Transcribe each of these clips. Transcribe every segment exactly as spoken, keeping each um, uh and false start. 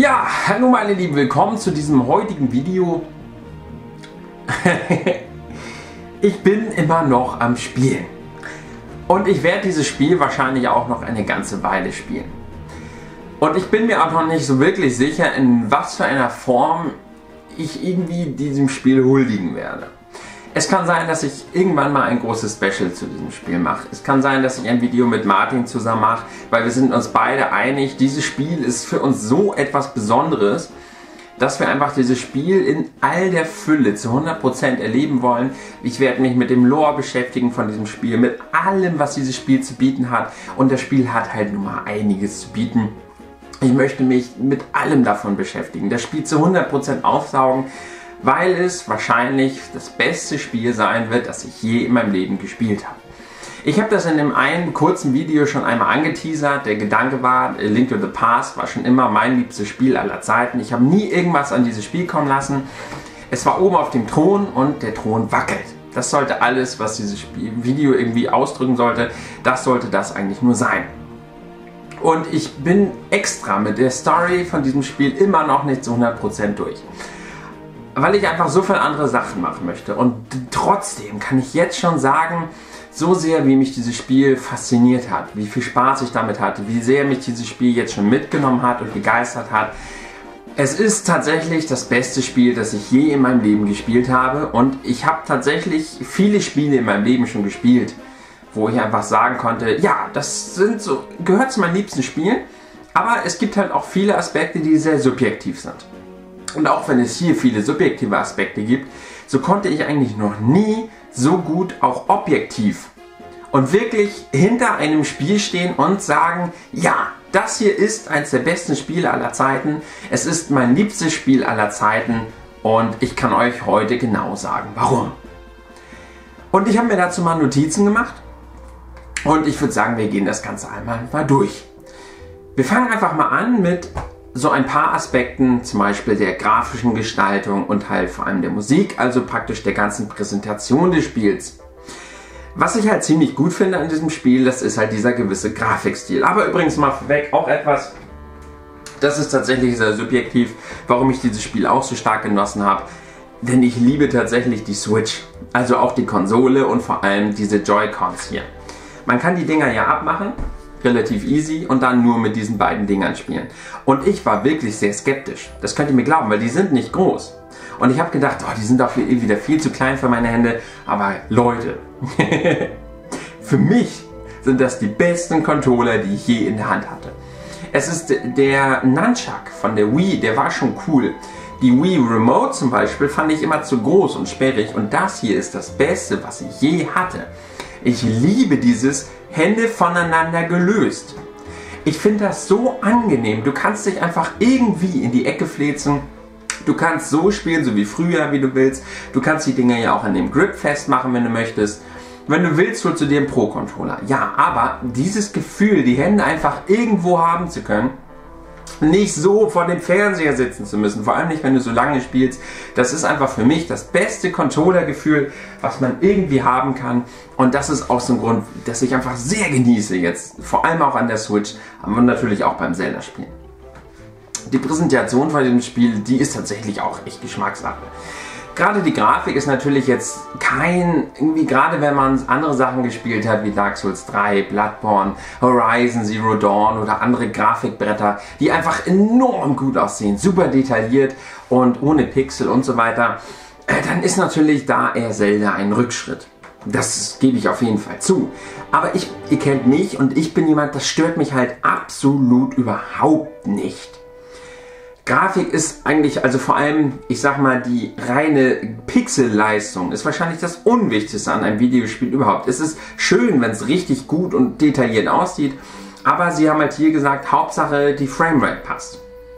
Ja, hallo meine Lieben, willkommen zu diesem heutigen Video. Ich bin immer noch am Spielen. Und ich werde dieses Spiel wahrscheinlich auch noch eine ganze Weile spielen. Und ich bin mir auch noch nicht so wirklich sicher, in was für einer Form ich irgendwie diesem Spiel huldigen werde. Es kann sein, dass ich irgendwann mal ein großes Special zu diesem Spiel mache. Es kann sein, dass ich ein Video mit Martin zusammen mache, weil wir sind uns beide einig, dieses Spiel ist für uns so etwas Besonderes, dass wir einfach dieses Spiel in all der Fülle zu hundert Prozent erleben wollen. Ich werde mich mit dem Lore beschäftigen von diesem Spiel, mit allem, was dieses Spiel zu bieten hat. Und das Spiel hat halt nun mal einiges zu bieten. Ich möchte mich mit allem davon beschäftigen, das Spiel zu hundert Prozent aufsaugen, weil es wahrscheinlich das beste Spiel sein wird, das ich je in meinem Leben gespielt habe. Ich habe das in dem einen kurzen Video schon einmal angeteasert. Der Gedanke war, A Link to the Past war schon immer mein liebstes Spiel aller Zeiten. Ich habe nie irgendwas an dieses Spiel kommen lassen. Es war oben auf dem Thron und der Thron wackelt. Das sollte alles, was dieses Spiel, Video irgendwie ausdrücken sollte, das sollte das eigentlich nur sein. Und ich bin extra mit der Story von diesem Spiel immer noch nicht zu hundert Prozent durch. Weil ich einfach so viele andere Sachen machen möchte. Und trotzdem kann ich jetzt schon sagen, so sehr wie mich dieses Spiel fasziniert hat, wie viel Spaß ich damit hatte, wie sehr mich dieses Spiel jetzt schon mitgenommen hat und begeistert hat. Es ist tatsächlich das beste Spiel, das ich je in meinem Leben gespielt habe. Und ich habe tatsächlich viele Spiele in meinem Leben schon gespielt, wo ich einfach sagen konnte, ja, das sind so, gehört zu meinen liebsten Spielen. Aber es gibt halt auch viele Aspekte, die sehr subjektiv sind. Und auch wenn es hier viele subjektive Aspekte gibt, so konnte ich eigentlich noch nie so gut auch objektiv und wirklich hinter einem Spiel stehen und sagen, ja, das hier ist eines der besten Spiele aller Zeiten, es ist mein liebstes Spiel aller Zeiten und ich kann euch heute genau sagen, warum. Und ich habe mir dazu mal Notizen gemacht und ich würde sagen, wir gehen das Ganze einmal mal durch. Wir fangen einfach mal an mit so ein paar Aspekten, zum Beispiel der grafischen Gestaltung und halt vor allem der Musik, also praktisch der ganzen Präsentation des Spiels. Was ich halt ziemlich gut finde an diesem Spiel, das ist halt dieser gewisse Grafikstil. Aber übrigens mal vorweg auch etwas, das ist tatsächlich sehr subjektiv, warum ich dieses Spiel auch so stark genossen habe. Denn ich liebe tatsächlich die Switch, also auch die Konsole und vor allem diese Joy-Cons hier. Man kann die Dinger ja abmachen, relativ easy, und dann nur mit diesen beiden Dingern spielen. Und ich war wirklich sehr skeptisch. Das könnt ihr mir glauben, weil die sind nicht groß. Und ich habe gedacht, oh, die sind doch wieder viel zu klein für meine Hände. Aber Leute, für mich sind das die besten Controller, die ich je in der Hand hatte. Es ist der Nunchuck von der Wii, der war schon cool. Die Wii Remote zum Beispiel fand ich immer zu groß und sperrig. Und das hier ist das Beste, was ich je hatte. Ich liebe dieses Hände voneinander gelöst. Ich finde das so angenehm. Du kannst dich einfach irgendwie in die Ecke fläzen. Du kannst so spielen, so wie früher, wie du willst. Du kannst die Dinger ja auch an dem Grip festmachen, wenn du möchtest. Wenn du willst, holst du dir einen Pro-Controller. Ja, aber dieses Gefühl, die Hände einfach irgendwo haben zu können, nicht so vor dem Fernseher sitzen zu müssen, vor allem nicht, wenn du so lange spielst. Das ist einfach für mich das beste Controller-Gefühl, was man irgendwie haben kann. Und das ist auch so ein Grund, dass ich einfach sehr genieße jetzt, vor allem auch an der Switch, aber natürlich auch beim Zelda-Spielen. Die Präsentation von diesem Spiel, die ist tatsächlich auch echt Geschmackssache. Gerade die Grafik ist natürlich jetzt kein, irgendwie gerade wenn man andere Sachen gespielt hat, wie Dark Souls drei, Bloodborne, Horizon Zero Dawn oder andere Grafikbretter, die einfach enorm gut aussehen, super detailliert und ohne Pixel und so weiter, dann ist natürlich da eher Zelda ein Rückschritt. Das gebe ich auf jeden Fall zu. Aber ich, ihr kennt mich und ich bin jemand, das stört mich halt absolut überhaupt nicht. Grafik ist eigentlich, also vor allem, ich sag mal, die reine Pixelleistung ist wahrscheinlich das Unwichtigste an einem Videospiel überhaupt. Es ist schön, wenn es richtig gut und detailliert aussieht, aber sie haben halt hier gesagt, Hauptsache die Framerate passt.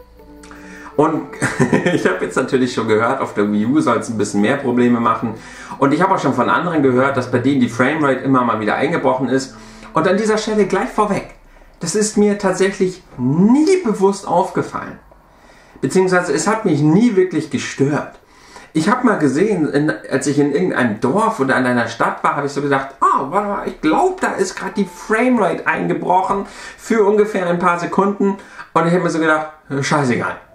Und ich habe jetzt natürlich schon gehört, auf der Wii U soll es ein bisschen mehr Probleme machen. Und ich habe auch schon von anderen gehört, dass bei denen die Framerate immer mal wieder eingebrochen ist. Und an dieser Stelle gleich vorweg, das ist mir tatsächlich nie bewusst aufgefallen. Beziehungsweise es hat mich nie wirklich gestört. Ich habe mal gesehen, in, als ich in irgendeinem Dorf oder in einer Stadt war, habe ich so gedacht, ah, warte mal, ich glaube, da ist gerade die Framerate eingebrochen für ungefähr ein paar Sekunden. Und ich habe mir so gedacht, scheißegal.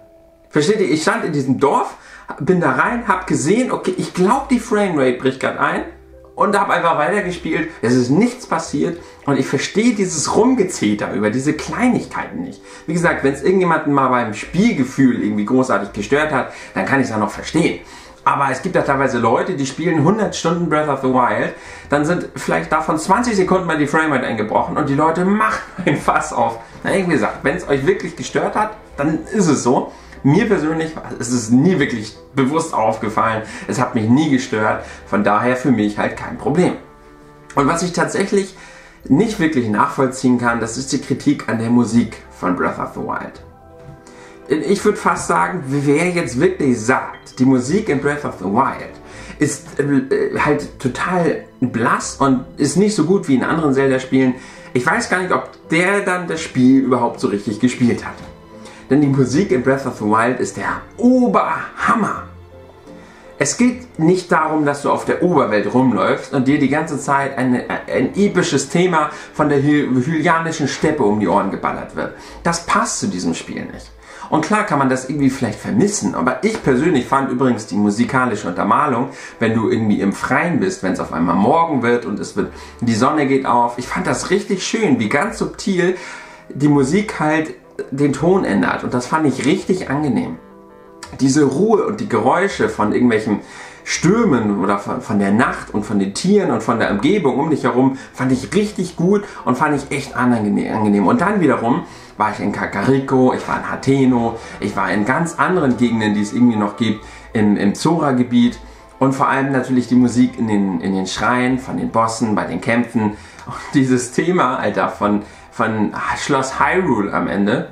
Versteht ihr? Ich stand in diesem Dorf, bin da rein, hab gesehen, okay, ich glaube, die Framerate bricht gerade ein und habe einfach weitergespielt. Es ist nichts passiert und ich verstehe dieses Rumgezeter über diese Kleinigkeiten nicht. Wie gesagt, wenn es irgendjemanden mal beim Spielgefühl irgendwie großartig gestört hat, dann kann ich es ja noch verstehen. Aber es gibt ja teilweise Leute, die spielen hundert Stunden Breath of the Wild, dann sind vielleicht davon zwanzig Sekunden mal die Framerate eingebrochen und die Leute machen ein Fass auf. Na, wie gesagt, wenn es euch wirklich gestört hat, dann ist es so. Mir persönlich ist es nie wirklich bewusst aufgefallen. Es hat mich nie gestört. Von daher für mich halt kein Problem. Und was ich tatsächlich nicht wirklich nachvollziehen kann, das ist die Kritik an der Musik von Breath of the Wild. Ich würde fast sagen, wer jetzt wirklich sagt, die Musik in Breath of the Wild ist äh, halt total blass und ist nicht so gut wie in anderen Zelda-Spielen, ich weiß gar nicht, ob der dann das Spiel überhaupt so richtig gespielt hat. Denn die Musik in Breath of the Wild ist der Oberhammer. Es geht nicht darum, dass du auf der Oberwelt rumläufst und dir die ganze Zeit eine, ein episches Thema von der hylianischen Steppe um die Ohren geballert wird. Das passt zu diesem Spiel nicht. Und klar kann man das irgendwie vielleicht vermissen, aber ich persönlich fand übrigens die musikalische Untermalung, wenn du irgendwie im Freien bist, wenn es auf einmal Morgen wird und es wird, die Sonne geht auf, ich fand das richtig schön, wie ganz subtil die Musik halt den Ton ändert und das fand ich richtig angenehm. Diese Ruhe und die Geräusche von irgendwelchen Stürmen oder von, von der Nacht und von den Tieren und von der Umgebung um dich herum fand ich richtig gut und fand ich echt angenehm. Und dann wiederum war ich in Kakariko, ich war in Hateno, ich war in ganz anderen Gegenden, die es irgendwie noch gibt, im, im Zora-Gebiet und vor allem natürlich die Musik in den, in den Schreien, von den Bossen, bei den Kämpfen und dieses Thema, Alter, von, von Schloss Hyrule am Ende.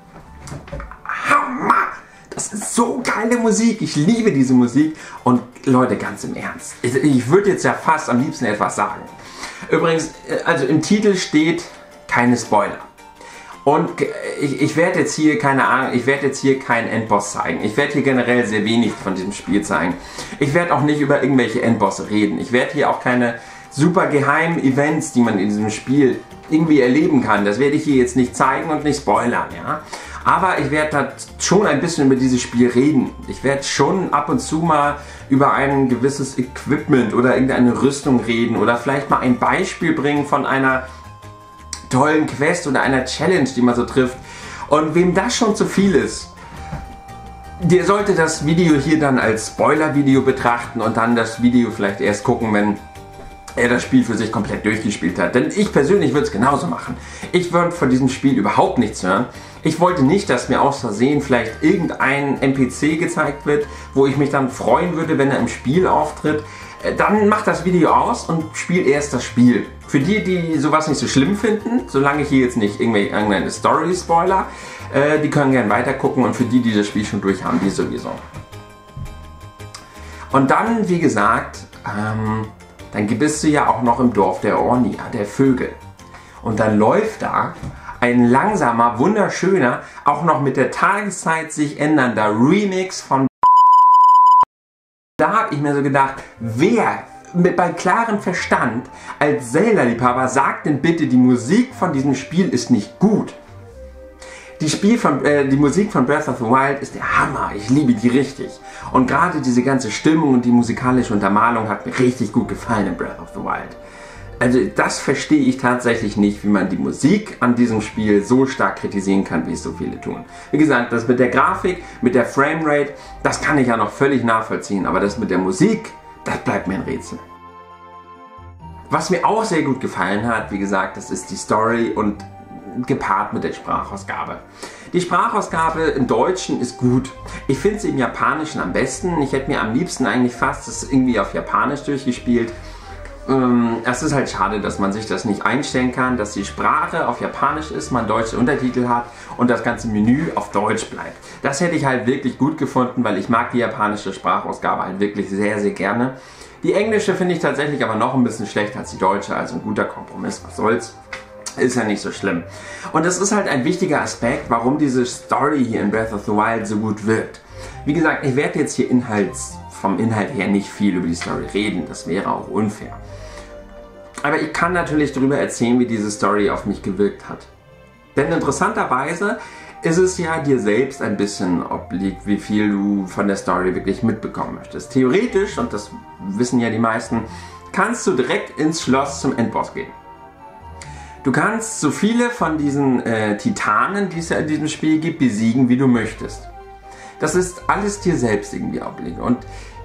Hammer! Das ist so geile Musik. Ich liebe diese Musik. Und Leute, ganz im Ernst. Ich, ich würde jetzt ja fast am liebsten etwas sagen. Übrigens, also im Titel steht keine Spoiler. Und ich, ich werde jetzt hier, keine Ahnung, ich werde jetzt hier keinen Endboss zeigen. Ich werde hier generell sehr wenig von diesem Spiel zeigen. Ich werde auch nicht über irgendwelche Endbosse reden. Ich werde hier auch keine super geheimen Events, die man in diesem Spiel irgendwie erleben kann. Das werde ich hier jetzt nicht zeigen und nicht spoilern, ja. Aber ich werde da schon ein bisschen über dieses Spiel reden. Ich werde schon ab und zu mal über ein gewisses Equipment oder irgendeine Rüstung reden oder vielleicht mal ein Beispiel bringen von einer tollen Quest oder einer Challenge, die man so trifft. Und wem das schon zu viel ist, der sollte das Video hier dann als Spoiler-Video betrachten und dann das Video vielleicht erst gucken, wenn er das Spiel für sich komplett durchgespielt hat. Denn ich persönlich würde es genauso machen. Ich würde von diesem Spiel überhaupt nichts hören. Ich wollte nicht, dass mir aus Versehen vielleicht irgendein N P C gezeigt wird, wo ich mich dann freuen würde, wenn er im Spiel auftritt. Dann mach das Video aus und spiel erst das Spiel. Für die, die sowas nicht so schlimm finden, solange ich hier jetzt nicht irgendeine Story-Spoiler, äh, die können gerne weiter gucken und für die, die das Spiel schon durch haben, die sowieso. Und dann, wie gesagt, ähm, dann bist du ja auch noch im Dorf der Ornia, der Vögel. Und dann läuft da ein langsamer, wunderschöner, auch noch mit der Tageszeit sich ändernder Remix von... Da habe ich mir so gedacht, wer mit, bei klarem Verstand als Zelda-Liebhaber sagt denn bitte, die Musik von diesem Spiel ist nicht gut? Die, Spiel von, äh, die Musik von Breath of the Wild ist der Hammer, ich liebe die richtig. Und gerade diese ganze Stimmung und die musikalische Untermalung hat mir richtig gut gefallen in Breath of the Wild. Also das verstehe ich tatsächlich nicht, wie man die Musik an diesem Spiel so stark kritisieren kann, wie es so viele tun. Wie gesagt, das mit der Grafik, mit der Framerate, das kann ich ja noch völlig nachvollziehen, aber das mit der Musik, das bleibt mir ein Rätsel. Was mir auch sehr gut gefallen hat, wie gesagt, das ist die Story und gepaart mit der Sprachausgabe. Die Sprachausgabe im Deutschen ist gut. Ich finde sie im Japanischen am besten. Ich hätte mir am liebsten eigentlich fast das irgendwie auf Japanisch durchgespielt. Es ist halt schade, dass man sich das nicht einstellen kann, dass die Sprache auf Japanisch ist, man deutsche Untertitel hat und das ganze Menü auf Deutsch bleibt. Das hätte ich halt wirklich gut gefunden, weil ich mag die japanische Sprachausgabe halt wirklich sehr, sehr gerne. Die englische finde ich tatsächlich aber noch ein bisschen schlechter als die deutsche, also ein guter Kompromiss, was soll's. Ist ja nicht so schlimm. Und das ist halt ein wichtiger Aspekt, warum diese Story hier in Breath of the Wild so gut wirkt. Wie gesagt, ich werde jetzt hier Inhalts, vom Inhalt her nicht viel über die Story reden, das wäre auch unfair. Aber ich kann natürlich darüber erzählen, wie diese Story auf mich gewirkt hat. Denn interessanterweise ist es ja dir selbst ein bisschen obliegt, wie viel du von der Story wirklich mitbekommen möchtest. Theoretisch, und das wissen ja die meisten, kannst du direkt ins Schloss zum Endboss gehen. Du kannst so viele von diesen äh, Titanen, die es ja in diesem Spiel gibt, besiegen, wie du möchtest. Das ist alles dir selbst irgendwie obliegt. Und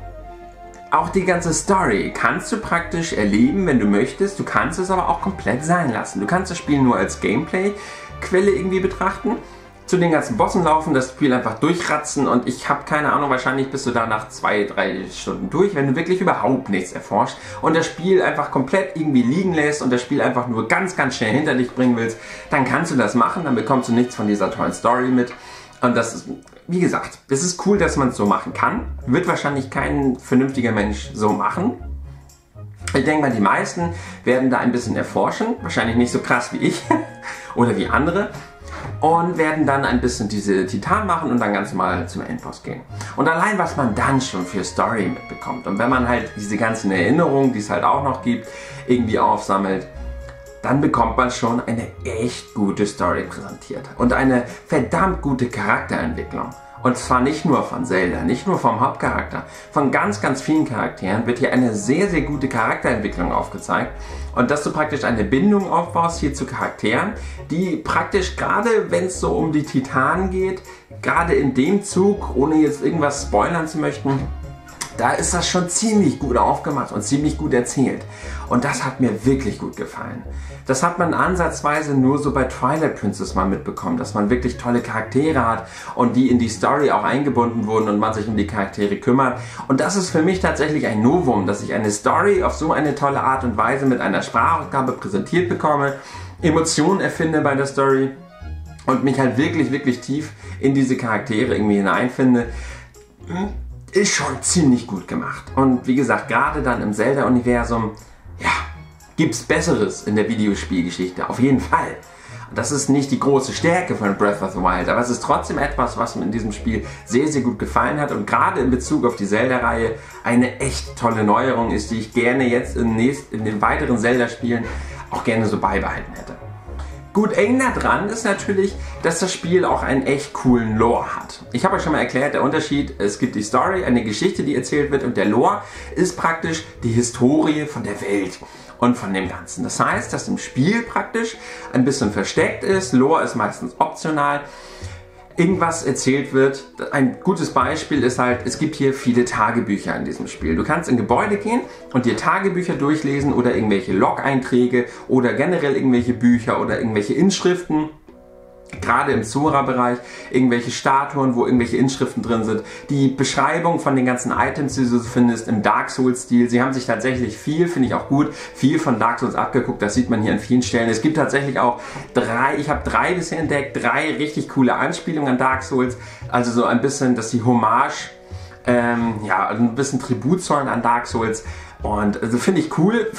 auch die ganze Story kannst du praktisch erleben, wenn du möchtest. Du kannst es aber auch komplett sein lassen. Du kannst das Spiel nur als Gameplay-Quelle irgendwie betrachten. Zu den ganzen Bossen laufen, das Spiel einfach durchratzen und ich habe keine Ahnung, wahrscheinlich bist du da nach zwei, drei Stunden durch, wenn du wirklich überhaupt nichts erforscht und das Spiel einfach komplett irgendwie liegen lässt und das Spiel einfach nur ganz, ganz schnell hinter dich bringen willst, dann kannst du das machen, dann bekommst du nichts von dieser tollen Story mit. Und das ist, wie gesagt, es ist cool, dass man es so machen kann. Wird wahrscheinlich kein vernünftiger Mensch so machen. Ich denke mal, die meisten werden da ein bisschen erforschen, wahrscheinlich nicht so krass wie ich oder wie andere. Und werden dann ein bisschen diese Titan machen und dann ganz normal zum Endboss gehen. Und allein, was man dann schon für Story mitbekommt und wenn man halt diese ganzen Erinnerungen, die es halt auch noch gibt, irgendwie aufsammelt, dann bekommt man schon eine echt gute Story präsentiert und eine verdammt gute Charakterentwicklung. Und zwar nicht nur von Zelda, nicht nur vom Hauptcharakter, von ganz, ganz vielen Charakteren wird hier eine sehr, sehr gute Charakterentwicklung aufgezeigt. Und dass du praktisch eine Bindung aufbaust hier zu Charakteren, die praktisch gerade, wenn es so um die Titanen geht, gerade in dem Zug, ohne jetzt irgendwas spoilern zu möchten, da ist das schon ziemlich gut aufgemacht und ziemlich gut erzählt. Und das hat mir wirklich gut gefallen. Das hat man ansatzweise nur so bei Twilight Princess mal mitbekommen, dass man wirklich tolle Charaktere hat und die in die Story auch eingebunden wurden und man sich um die Charaktere kümmert. Und das ist für mich tatsächlich ein Novum, dass ich eine Story auf so eine tolle Art und Weise mit einer Sprachausgabe präsentiert bekomme, Emotionen erfinde bei der Story und mich halt wirklich, wirklich tief in diese Charaktere irgendwie hineinfinde. Ist schon ziemlich gut gemacht. Und wie gesagt, gerade dann im Zelda-Universum, ja, gibt's Besseres in der Videospielgeschichte. Auf jeden Fall. Und das ist nicht die große Stärke von Breath of the Wild, aber es ist trotzdem etwas, was mir in diesem Spiel sehr, sehr gut gefallen hat und gerade in Bezug auf die Zelda-Reihe eine echt tolle Neuerung ist, die ich gerne jetzt in, nächst, in den weiteren Zelda-Spielen auch gerne so beibehalten hätte. Gut, eng da dran ist natürlich, dass das Spiel auch einen echt coolen Lore hat. Ich habe euch schon mal erklärt, der Unterschied, es gibt die Story, eine Geschichte, die erzählt wird und der Lore ist praktisch die Historie von der Welt und von dem Ganzen. Das heißt, dass im Spiel praktisch ein bisschen versteckt ist, Lore ist meistens optional, irgendwas erzählt wird. Ein gutes Beispiel ist halt, es gibt hier viele Tagebücher in diesem Spiel. Du kannst in Gebäude gehen und dir Tagebücher durchlesen oder irgendwelche Log-Einträge oder generell irgendwelche Bücher oder irgendwelche Inschriften. Gerade im Zora-Bereich irgendwelche Statuen, wo irgendwelche Inschriften drin sind. Die Beschreibung von den ganzen Items, die du findest im Dark Souls-Stil. Sie haben sich tatsächlich viel, finde ich auch gut, viel von Dark Souls abgeguckt. Das sieht man hier an vielen Stellen. Es gibt tatsächlich auch drei, ich habe drei bisher entdeckt, drei richtig coole Anspielungen an Dark Souls. Also so ein bisschen, dass die Hommage, ähm, ja, ein bisschen Tribut zollen an Dark Souls. Und also finde ich cool.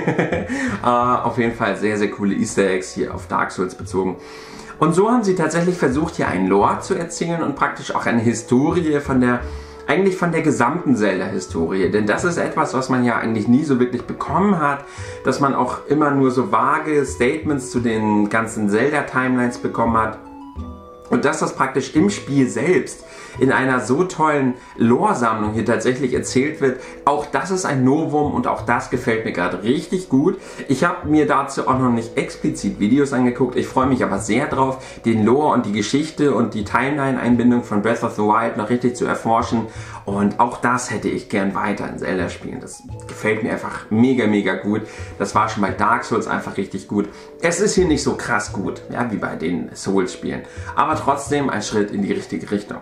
uh, auf jeden Fall sehr, sehr coole Easter Eggs hier auf Dark Souls bezogen. Und so haben sie tatsächlich versucht, hier einen Lore zu erzählen und praktisch auch eine Historie von der, eigentlich von der gesamten Zelda-Historie. Denn das ist etwas, was man ja eigentlich nie so wirklich bekommen hat, dass man auch immer nur so vage Statements zu den ganzen Zelda-Timelines bekommen hat. Und dass das praktisch im Spiel selbst in einer so tollen Lore-Sammlung hier tatsächlich erzählt wird, auch das ist ein Novum und auch das gefällt mir gerade richtig gut. Ich habe mir dazu auch noch nicht explizit Videos angeguckt, ich freue mich aber sehr drauf, den Lore und die Geschichte und die Timeline-Einbindung von Breath of the Wild noch richtig zu erforschen und auch das hätte ich gern weiter in Zelda spielen. Das gefällt mir einfach mega, mega gut. Das war schon bei Dark Souls einfach richtig gut. Es ist hier nicht so krass gut, ja, wie bei den Souls-Spielen, aber trotzdem ein Schritt in die richtige Richtung.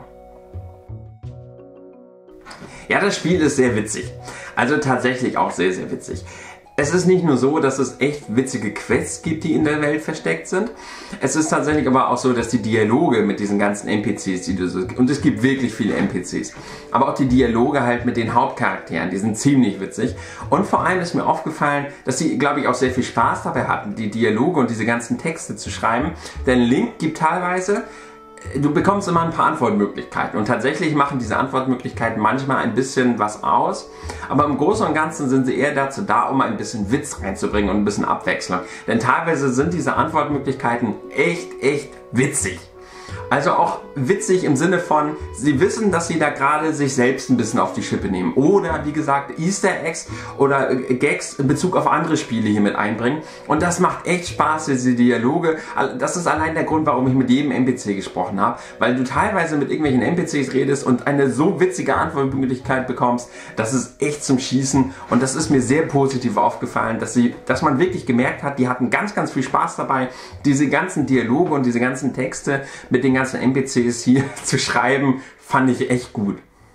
Ja, das Spiel ist sehr witzig. Also tatsächlich auch sehr, sehr witzig. Es ist nicht nur so, dass es echt witzige Quests gibt, die in der Welt versteckt sind. Es ist tatsächlich aber auch so, dass die Dialoge mit diesen ganzen N P Cs, die du so, und es gibt wirklich viele N P Cs, aber auch die Dialoge halt mit den Hauptcharakteren, die sind ziemlich witzig. Und vor allem ist mir aufgefallen, dass sie, glaube ich, auch sehr viel Spaß dabei hatten, die Dialoge und diese ganzen Texte zu schreiben. Denn Link gibt teilweise, du bekommst immer ein paar Antwortmöglichkeiten und tatsächlich machen diese Antwortmöglichkeiten manchmal ein bisschen was aus, aber im Großen und Ganzen sind sie eher dazu da, um ein bisschen Witz reinzubringen und ein bisschen Abwechslung. Denn teilweise sind diese Antwortmöglichkeiten echt, echt witzig. Also auch witzig im Sinne von, sie wissen, dass sie da gerade sich selbst ein bisschen auf die Schippe nehmen. Oder wie gesagt, Easter Eggs oder Gags in Bezug auf andere Spiele hier mit einbringen. Und das macht echt Spaß, diese Dialoge. Das ist allein der Grund, warum ich mit jedem N P C gesprochen habe. Weil du teilweise mit irgendwelchen N P Cs redest und eine so witzige Antwortmöglichkeit bekommst, das ist echt zum Schießen. Und das ist mir sehr positiv aufgefallen, dass, sie, dass man wirklich gemerkt hat, die hatten ganz, ganz viel Spaß dabei, diese ganzen Dialoge und diese ganzen Texte mit den ganzen N P Cs hier zu schreiben, fand ich echt gut.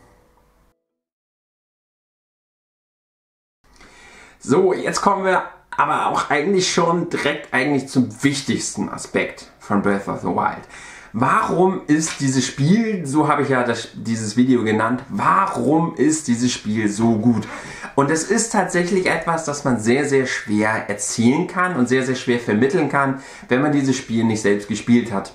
So, jetzt kommen wir aber auch eigentlich schon direkt eigentlich zum wichtigsten Aspekt von Breath of the Wild. Warum ist dieses Spiel, so habe ich ja das, dieses Video genannt, warum ist dieses Spiel so gut? Und es ist tatsächlich etwas, das man sehr, sehr schwer erzählen kann und sehr, sehr schwer vermitteln kann, wenn man dieses Spiel nicht selbst gespielt hat.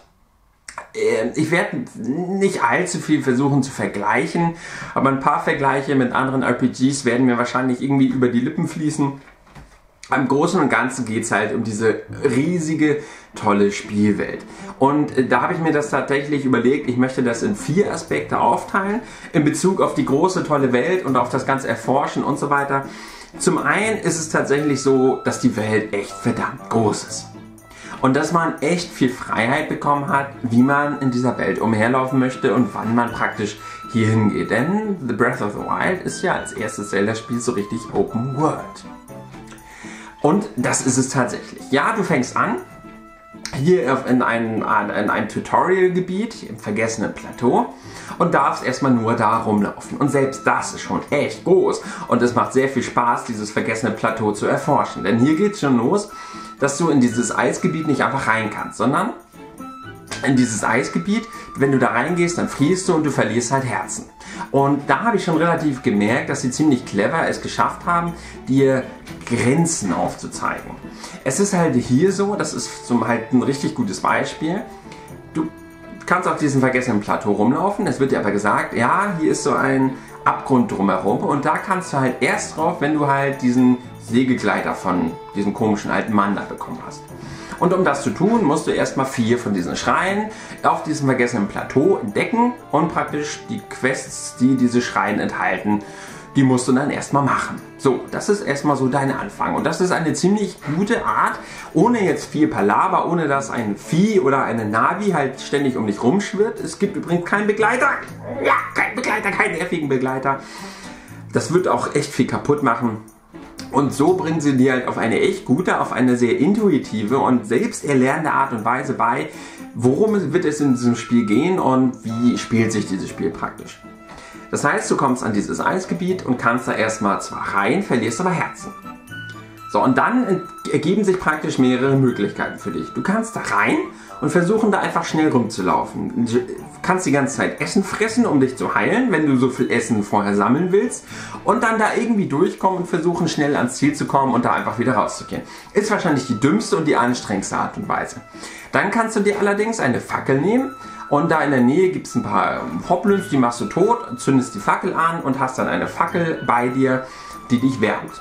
Ich werde nicht allzu viel versuchen zu vergleichen, aber ein paar Vergleiche mit anderen R P Gs werden mir wahrscheinlich irgendwie über die Lippen fließen. Im Großen und Ganzen geht es halt um diese riesige, tolle Spielwelt. Und da habe ich mir das tatsächlich überlegt, ich möchte das in vier Aspekte aufteilen, in Bezug auf die große, tolle Welt und auf das ganze Erforschen und so weiter. Zum einen ist es tatsächlich so, dass die Welt echt verdammt groß ist. Und dass man echt viel Freiheit bekommen hat, wie man in dieser Welt umherlaufen möchte und wann man praktisch hier hingeht. Denn The Breath of the Wild ist ja als erstes Zelda-Spiel so richtig Open World. Und das ist es tatsächlich. Ja, du fängst an, hier in ein, in ein Tutorial-Gebiet, im vergessenen Plateau, und darfst erstmal nur da rumlaufen. Und selbst das ist schon echt groß. Und es macht sehr viel Spaß, dieses vergessene Plateau zu erforschen. Denn hier geht es schon los, dass du in dieses Eisgebiet nicht einfach rein kannst, sondern in dieses Eisgebiet, wenn du da reingehst, dann frierst du und du verlierst halt Herzen. Und da habe ich schon relativ gemerkt, dass sie ziemlich clever es geschafft haben, dir Grenzen aufzuzeigen. Es ist halt hier so, das ist so halt ein richtig gutes Beispiel, du kannst auf diesem vergessenen Plateau rumlaufen, es wird dir aber gesagt, ja, hier ist so ein Abgrund drumherum und da kannst du halt erst drauf, wenn du halt diesen Segelgleiter von diesem komischen alten Mann da bekommen hast. Und um das zu tun, musst du erstmal vier von diesen Schreien auf diesem vergessenen Plateau entdecken und praktisch die Quests, die diese Schreien enthalten, die musst du dann erstmal machen. So, das ist erstmal so dein Anfang. Und das ist eine ziemlich gute Art, ohne jetzt viel Palaver, ohne dass ein Vieh oder eine Navi halt ständig um dich rumschwirrt. Es gibt übrigens keinen Begleiter. Ja, keinen Begleiter, keinen nervigen Begleiter. Das wird auch echt viel kaputt machen. Und so bringen sie dir halt auf eine echt gute, auf eine sehr intuitive und selbsterlernende Art und Weise bei, worum wird es in diesem Spiel gehen und wie spielt sich dieses Spiel praktisch. Das heißt, du kommst an dieses Eisgebiet und kannst da erstmal zwar rein, verlierst aber Herzen. So, und dann ergeben sich praktisch mehrere Möglichkeiten für dich. Du kannst da rein und versuchen, da einfach schnell rumzulaufen. Du kannst die ganze Zeit Essen fressen, um dich zu heilen, wenn du so viel Essen vorher sammeln willst. Und dann da irgendwie durchkommen und versuchen, schnell ans Ziel zu kommen und da einfach wieder rauszugehen. Ist wahrscheinlich die dümmste und die anstrengendste Art und Weise. Dann kannst du dir allerdings eine Fackel nehmen. Und da in der Nähe gibt es ein paar Hoplins, die machst du tot, zündest die Fackel an und hast dann eine Fackel bei dir, die dich wärmt.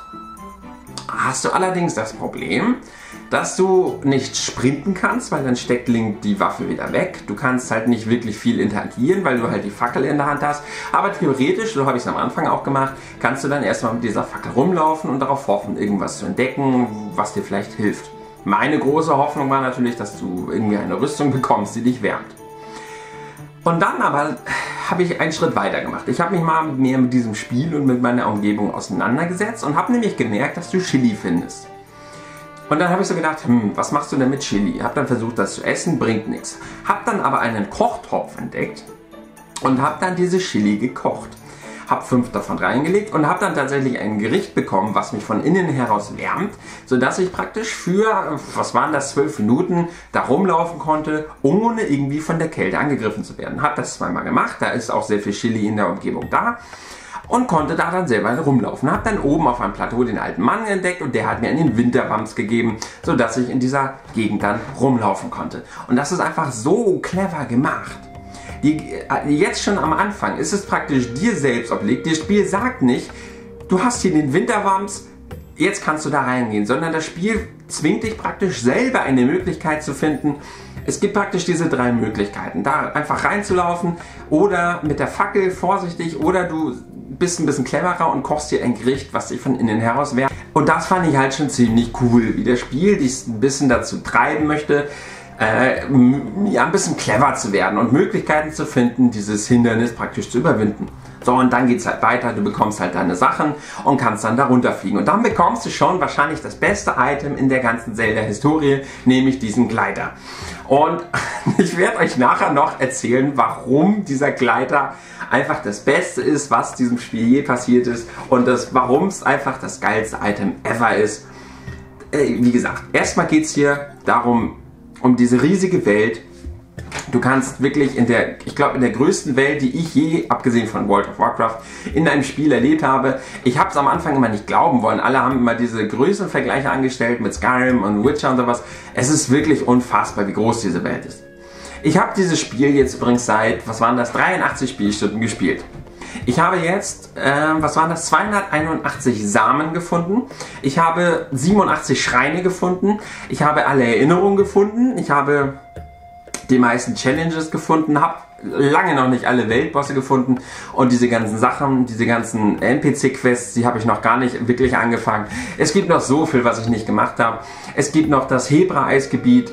Hast du allerdings das Problem, dass du nicht sprinten kannst, weil dann steckt Link die Waffe wieder weg. Du kannst halt nicht wirklich viel interagieren, weil du halt die Fackel in der Hand hast. Aber theoretisch, so habe ich es am Anfang auch gemacht, kannst du dann erstmal mit dieser Fackel rumlaufen und darauf hoffen, irgendwas zu entdecken, was dir vielleicht hilft. Meine große Hoffnung war natürlich, dass du irgendwie eine Rüstung bekommst, die dich wärmt. Und dann aber habe ich einen Schritt weiter gemacht. Ich habe mich mal mehr mit diesem Spiel und mit meiner Umgebung auseinandergesetzt und habe nämlich gemerkt, dass du Chili findest. Und dann habe ich so gedacht, hm, was machst du denn mit Chili? Habe dann versucht, das zu essen, bringt nichts. Habe dann aber einen Kochtopf entdeckt und habe dann diese Chili gekocht. Habe fünf davon reingelegt und habe dann tatsächlich ein Gericht bekommen, was mich von innen heraus wärmt, sodass ich praktisch für, was waren das, zwölf Minuten da rumlaufen konnte, ohne irgendwie von der Kälte angegriffen zu werden. Habe das zweimal gemacht, da ist auch sehr viel Chili in der Umgebung da und konnte da dann selber rumlaufen. Habe dann oben auf einem Plateau den alten Mann entdeckt und der hat mir einen Winterwams gegeben, sodass ich in dieser Gegend dann rumlaufen konnte. Und das ist einfach so clever gemacht. Die, jetzt schon am Anfang ist es praktisch dir selbst obliegt. Das Spiel sagt nicht, du hast hier den Winterwams, jetzt kannst du da reingehen, sondern das Spiel zwingt dich praktisch selber eine Möglichkeit zu finden, Es gibt praktisch diese drei Möglichkeiten. Da einfach reinzulaufen oder mit der Fackel vorsichtig oder du bist ein bisschen cleverer und kochst dir ein Gericht, was dich von innen heraus wärmt. Und das fand ich halt schon ziemlich cool, wie das Spiel dich ein bisschen dazu treiben möchte, äh, ja, ein bisschen clever zu werden und Möglichkeiten zu finden, dieses Hindernis praktisch zu überwinden. So, und dann geht es halt weiter, du bekommst halt deine Sachen und kannst dann da runterfliegen. Und dann bekommst du schon wahrscheinlich das beste Item in der ganzen Zelda-Historie, nämlich diesen Gleiter. Und ich werde euch nachher noch erzählen, warum dieser Gleiter einfach das Beste ist, was diesem Spiel je passiert ist und warum es einfach das geilste Item ever ist. Äh, wie gesagt, erstmal geht es hier darum, um diese riesige Welt. Du kannst wirklich in der, ich glaube in der größten Welt, die ich je, abgesehen von World of Warcraft, in einem Spiel erlebt habe. Ich habe es am Anfang immer nicht glauben wollen. Alle haben immer diese Größenvergleiche angestellt mit Skyrim und Witcher und sowas. Es ist wirklich unfassbar, wie groß diese Welt ist. Ich habe dieses Spiel jetzt übrigens seit, was waren das, dreiundachtzig Spielstunden gespielt. Ich habe jetzt, äh, was waren das, zweihunderteinundachtzig Samen gefunden. Ich habe siebenundachtzig Schreine gefunden. Ich habe alle Erinnerungen gefunden. Ich habe die meisten Challenges gefunden, habe lange noch nicht alle Weltbosse gefunden und diese ganzen Sachen, diese ganzen N P C-Quests, die habe ich noch gar nicht wirklich angefangen. Es gibt noch so viel, was ich nicht gemacht habe. Es gibt noch das Hebra-Eisgebiet.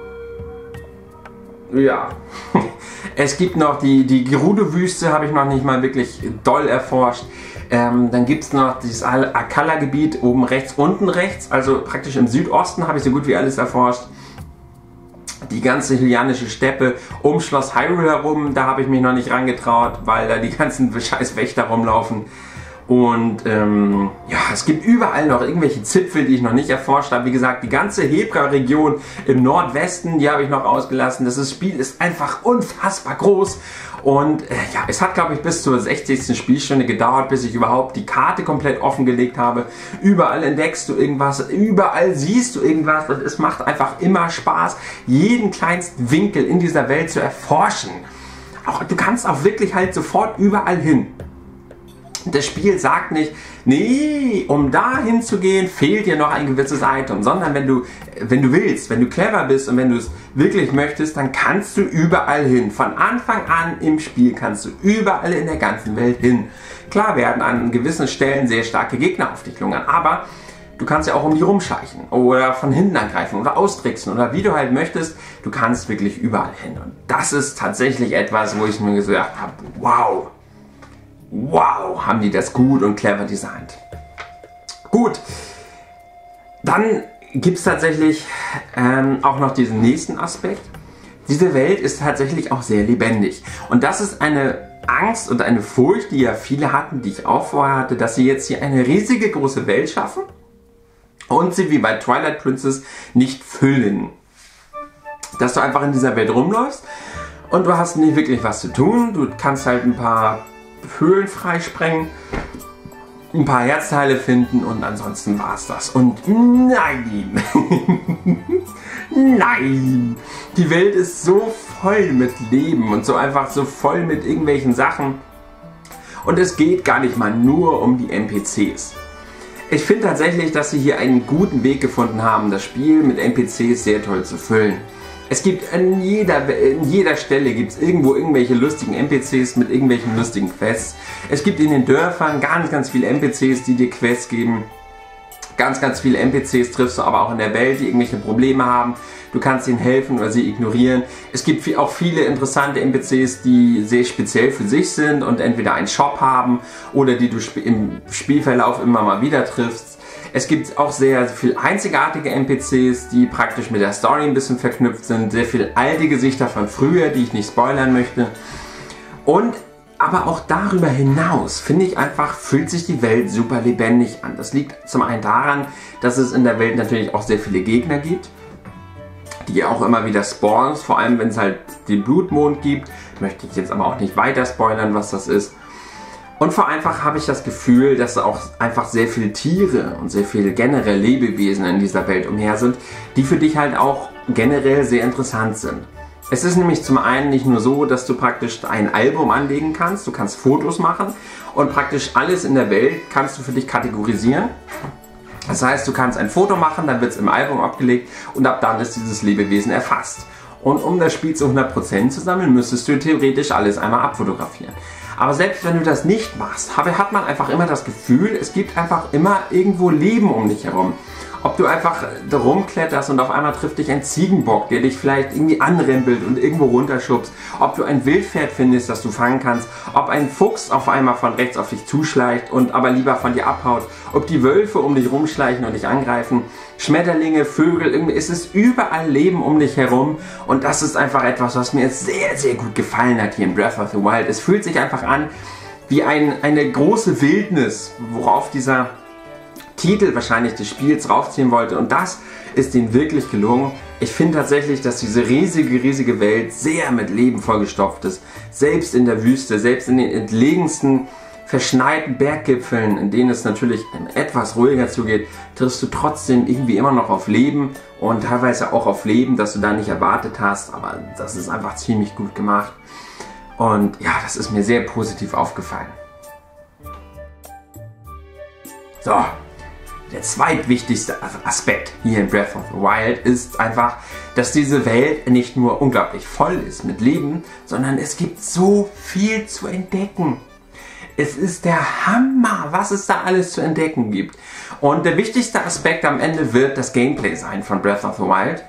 Ja. Es gibt noch die, die Gerudo-Wüste, habe ich noch nicht mal wirklich doll erforscht. Ähm, dann gibt es noch dieses Akala-Gebiet oben rechts, unten rechts, also praktisch im Südosten habe ich so gut wie alles erforscht. Die ganze hylianische Steppe um Schloss Hyrule herum, da habe ich mich noch nicht rangetraut, weil da die ganzen scheiß Wächter rumlaufen. Und ähm, ja, es gibt überall noch irgendwelche Zipfel, die ich noch nicht erforscht habe. Wie gesagt, die ganze Hebra-Region im Nordwesten, die habe ich noch ausgelassen. Das Spiel ist einfach unfassbar groß. Und äh, ja, es hat, glaube ich, bis zur sechzigsten Spielstunde gedauert, bis ich überhaupt die Karte komplett offengelegt habe. Überall entdeckst du irgendwas, überall siehst du irgendwas. Und es macht einfach immer Spaß, jeden kleinsten Winkel in dieser Welt zu erforschen. Auch, du kannst auch wirklich halt sofort überall hin. Das Spiel sagt nicht, nee, um da hinzugehen, fehlt dir noch ein gewisses Item, sondern wenn du, wenn du willst, wenn du clever bist und wenn du es wirklich möchtest, dann kannst du überall hin. Von Anfang an im Spiel kannst du überall in der ganzen Welt hin. Klar werden an gewissen Stellen sehr starke Gegner auf dich lungern, aber du kannst ja auch um die rumschleichen oder von hinten angreifen oder austricksen oder wie du halt möchtest. Du kannst wirklich überall hin. Und das ist tatsächlich etwas, wo ich mir gesagt habe, wow. Wow, haben die das gut und clever designt. Gut, dann gibt es tatsächlich ähm, auch noch diesen nächsten Aspekt. Diese Welt ist tatsächlich auch sehr lebendig. Und das ist eine Angst und eine Furcht, die ja viele hatten, die ich auch vorher hatte, dass sie jetzt hier eine riesige große Welt schaffen und sie wie bei Twilight Princess nicht füllen. Dass du einfach in dieser Welt rumläufst und du hast nicht wirklich was zu tun. Du kannst halt ein paar Höhlen freisprengen, ein paar Herzteile finden und ansonsten war es das. Und nein, nein, die Welt ist so voll mit Leben und so einfach so voll mit irgendwelchen Sachen und es geht gar nicht mal nur um die N P Cs. Ich finde tatsächlich, dass sie hier einen guten Weg gefunden haben, das Spiel mit N P Cs sehr toll zu füllen. Es gibt an jeder, in jeder Stelle gibt es irgendwo irgendwelche lustigen N P Cs mit irgendwelchen lustigen Quests. Es gibt in den Dörfern ganz, ganz viele N P Cs, die dir Quests geben. Ganz, ganz viele N P Cs triffst du aber auch in der Welt, die irgendwelche Probleme haben. Du kannst ihnen helfen oder sie ignorieren. Es gibt auch viele interessante N P Cs, die sehr speziell für sich sind und entweder einen Shop haben oder die du im Spielverlauf immer mal wieder triffst. Es gibt auch sehr viel einzigartige N P Cs, die praktisch mit der Story ein bisschen verknüpft sind. Sehr viele alte Gesichter von früher, die ich nicht spoilern möchte. Und aber auch darüber hinaus, finde ich einfach, fühlt sich die Welt super lebendig an. Das liegt zum einen daran, dass es in der Welt natürlich auch sehr viele Gegner gibt, die auch immer wieder spawnen, vor allem wenn es halt den Blutmond gibt. Möchte ich jetzt aber auch nicht weiter spoilern, was das ist. Und vor einfach habe ich das Gefühl, dass auch einfach sehr viele Tiere und sehr viele generell Lebewesen in dieser Welt umher sind, die für dich halt auch generell sehr interessant sind. Es ist nämlich zum einen nicht nur so, dass du praktisch ein Album anlegen kannst, du kannst Fotos machen und praktisch alles in der Welt kannst du für dich kategorisieren. Das heißt, du kannst ein Foto machen, dann wird es im Album abgelegt und ab dann ist dieses Lebewesen erfasst. Und um das Spiel zu hundert Prozent zu sammeln, müsstest du theoretisch alles einmal abfotografieren. Aber selbst wenn du das nicht machst, hat man einfach immer das Gefühl, es gibt einfach immer irgendwo Leben um dich herum. Ob du einfach da rumkletterst und auf einmal trifft dich ein Ziegenbock, der dich vielleicht irgendwie anrempelt und irgendwo runterschubst. Ob du ein Wildpferd findest, das du fangen kannst. Ob ein Fuchs auf einmal von rechts auf dich zuschleicht und aber lieber von dir abhaut. Ob die Wölfe um dich rumschleichen und dich angreifen. Schmetterlinge, Vögel, irgendwie ist es überall Leben um dich herum. Und das ist einfach etwas, was mir sehr, sehr gut gefallen hat hier in Breath of the Wild. Es fühlt sich einfach an wie ein, eine große Wildnis, worauf dieser Titel wahrscheinlich des Spiels raufziehen wollte, und das ist ihnen wirklich gelungen. Ich finde tatsächlich, dass diese riesige, riesige Welt sehr mit Leben vollgestopft ist. Selbst in der Wüste, selbst in den entlegensten, verschneiten Berggipfeln, in denen es natürlich etwas ruhiger zugeht, triffst du trotzdem irgendwie immer noch auf Leben und teilweise auch auf Leben, das du da nicht erwartet hast, aber das ist einfach ziemlich gut gemacht. Und ja, das ist mir sehr positiv aufgefallen. So. Der zweitwichtigste Aspekt hier in Breath of the Wild ist einfach, dass diese Welt nicht nur unglaublich voll ist mit Leben, sondern es gibt so viel zu entdecken. Es ist der Hammer, was es da alles zu entdecken gibt. Und der wichtigste Aspekt am Ende wird das Gameplay sein von Breath of the Wild.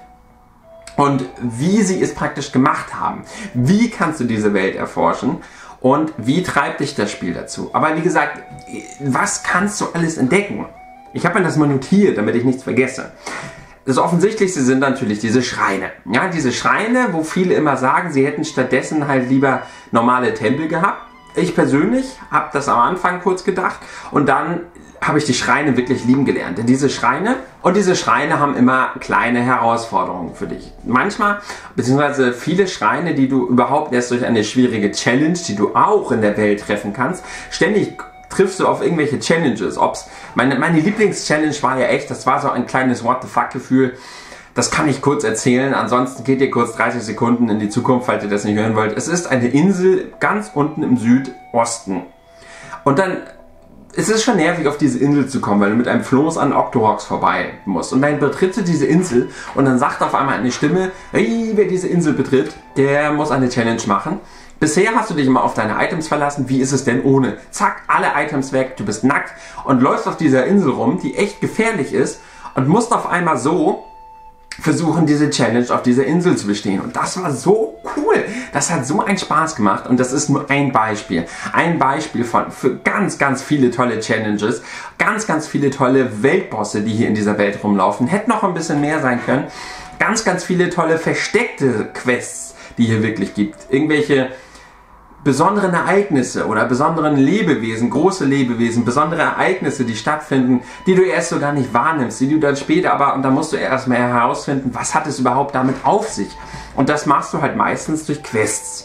Und wie sie es praktisch gemacht haben. Wie kannst du diese Welt erforschen? Und wie treibt dich das Spiel dazu? Aber wie gesagt, was kannst du alles entdecken? Ich habe mir das mal notiert, damit ich nichts vergesse. Das Offensichtlichste sind natürlich diese Schreine. Ja, diese Schreine, wo viele immer sagen, sie hätten stattdessen halt lieber normale Tempel gehabt. Ich persönlich habe das am Anfang kurz gedacht und dann habe ich die Schreine wirklich lieben gelernt. Denn diese Schreine und diese Schreine haben immer kleine Herausforderungen für dich. Manchmal, beziehungsweise viele Schreine, die du überhaupt erst durch eine schwierige Challenge, die du auch in der Welt treffen kannst, ständig triffst du auf irgendwelche Challenges. Ob's, meine, meine Lieblings-Challenge war ja echt, das war so ein kleines What-the-fuck-Gefühl. Das kann ich kurz erzählen, ansonsten geht ihr kurz dreißig Sekunden in die Zukunft, falls ihr das nicht hören wollt. Es ist eine Insel ganz unten im Südosten. Und dann ist es schon nervig, auf diese Insel zu kommen, weil du mit einem Floß an Octoroks vorbei musst. Und dann betrittst du diese Insel und dann sagt auf einmal eine Stimme, hey, wer diese Insel betritt, der muss eine Challenge machen. Bisher hast du dich immer auf deine Items verlassen. Wie ist es denn ohne? Zack, alle Items weg, du bist nackt und läufst auf dieser Insel rum, die echt gefährlich ist, und musst auf einmal so versuchen, diese Challenge auf dieser Insel zu bestehen. Und das war so cool. Das hat so einen Spaß gemacht und das ist nur ein Beispiel. Ein Beispiel von, für ganz, ganz viele tolle Challenges. Ganz, ganz viele tolle Weltbosse, die hier in dieser Welt rumlaufen. Hätte noch ein bisschen mehr sein können. Ganz, ganz viele tolle versteckte Quests, die hier wirklich gibt. Irgendwelche besonderen Ereignisse oder besonderen Lebewesen, große Lebewesen, besondere Ereignisse, die stattfinden, die du erst so gar nicht wahrnimmst, die du dann später aber, und da musst du erstmal herausfinden, was hat es überhaupt damit auf sich. Und das machst du halt meistens durch Quests.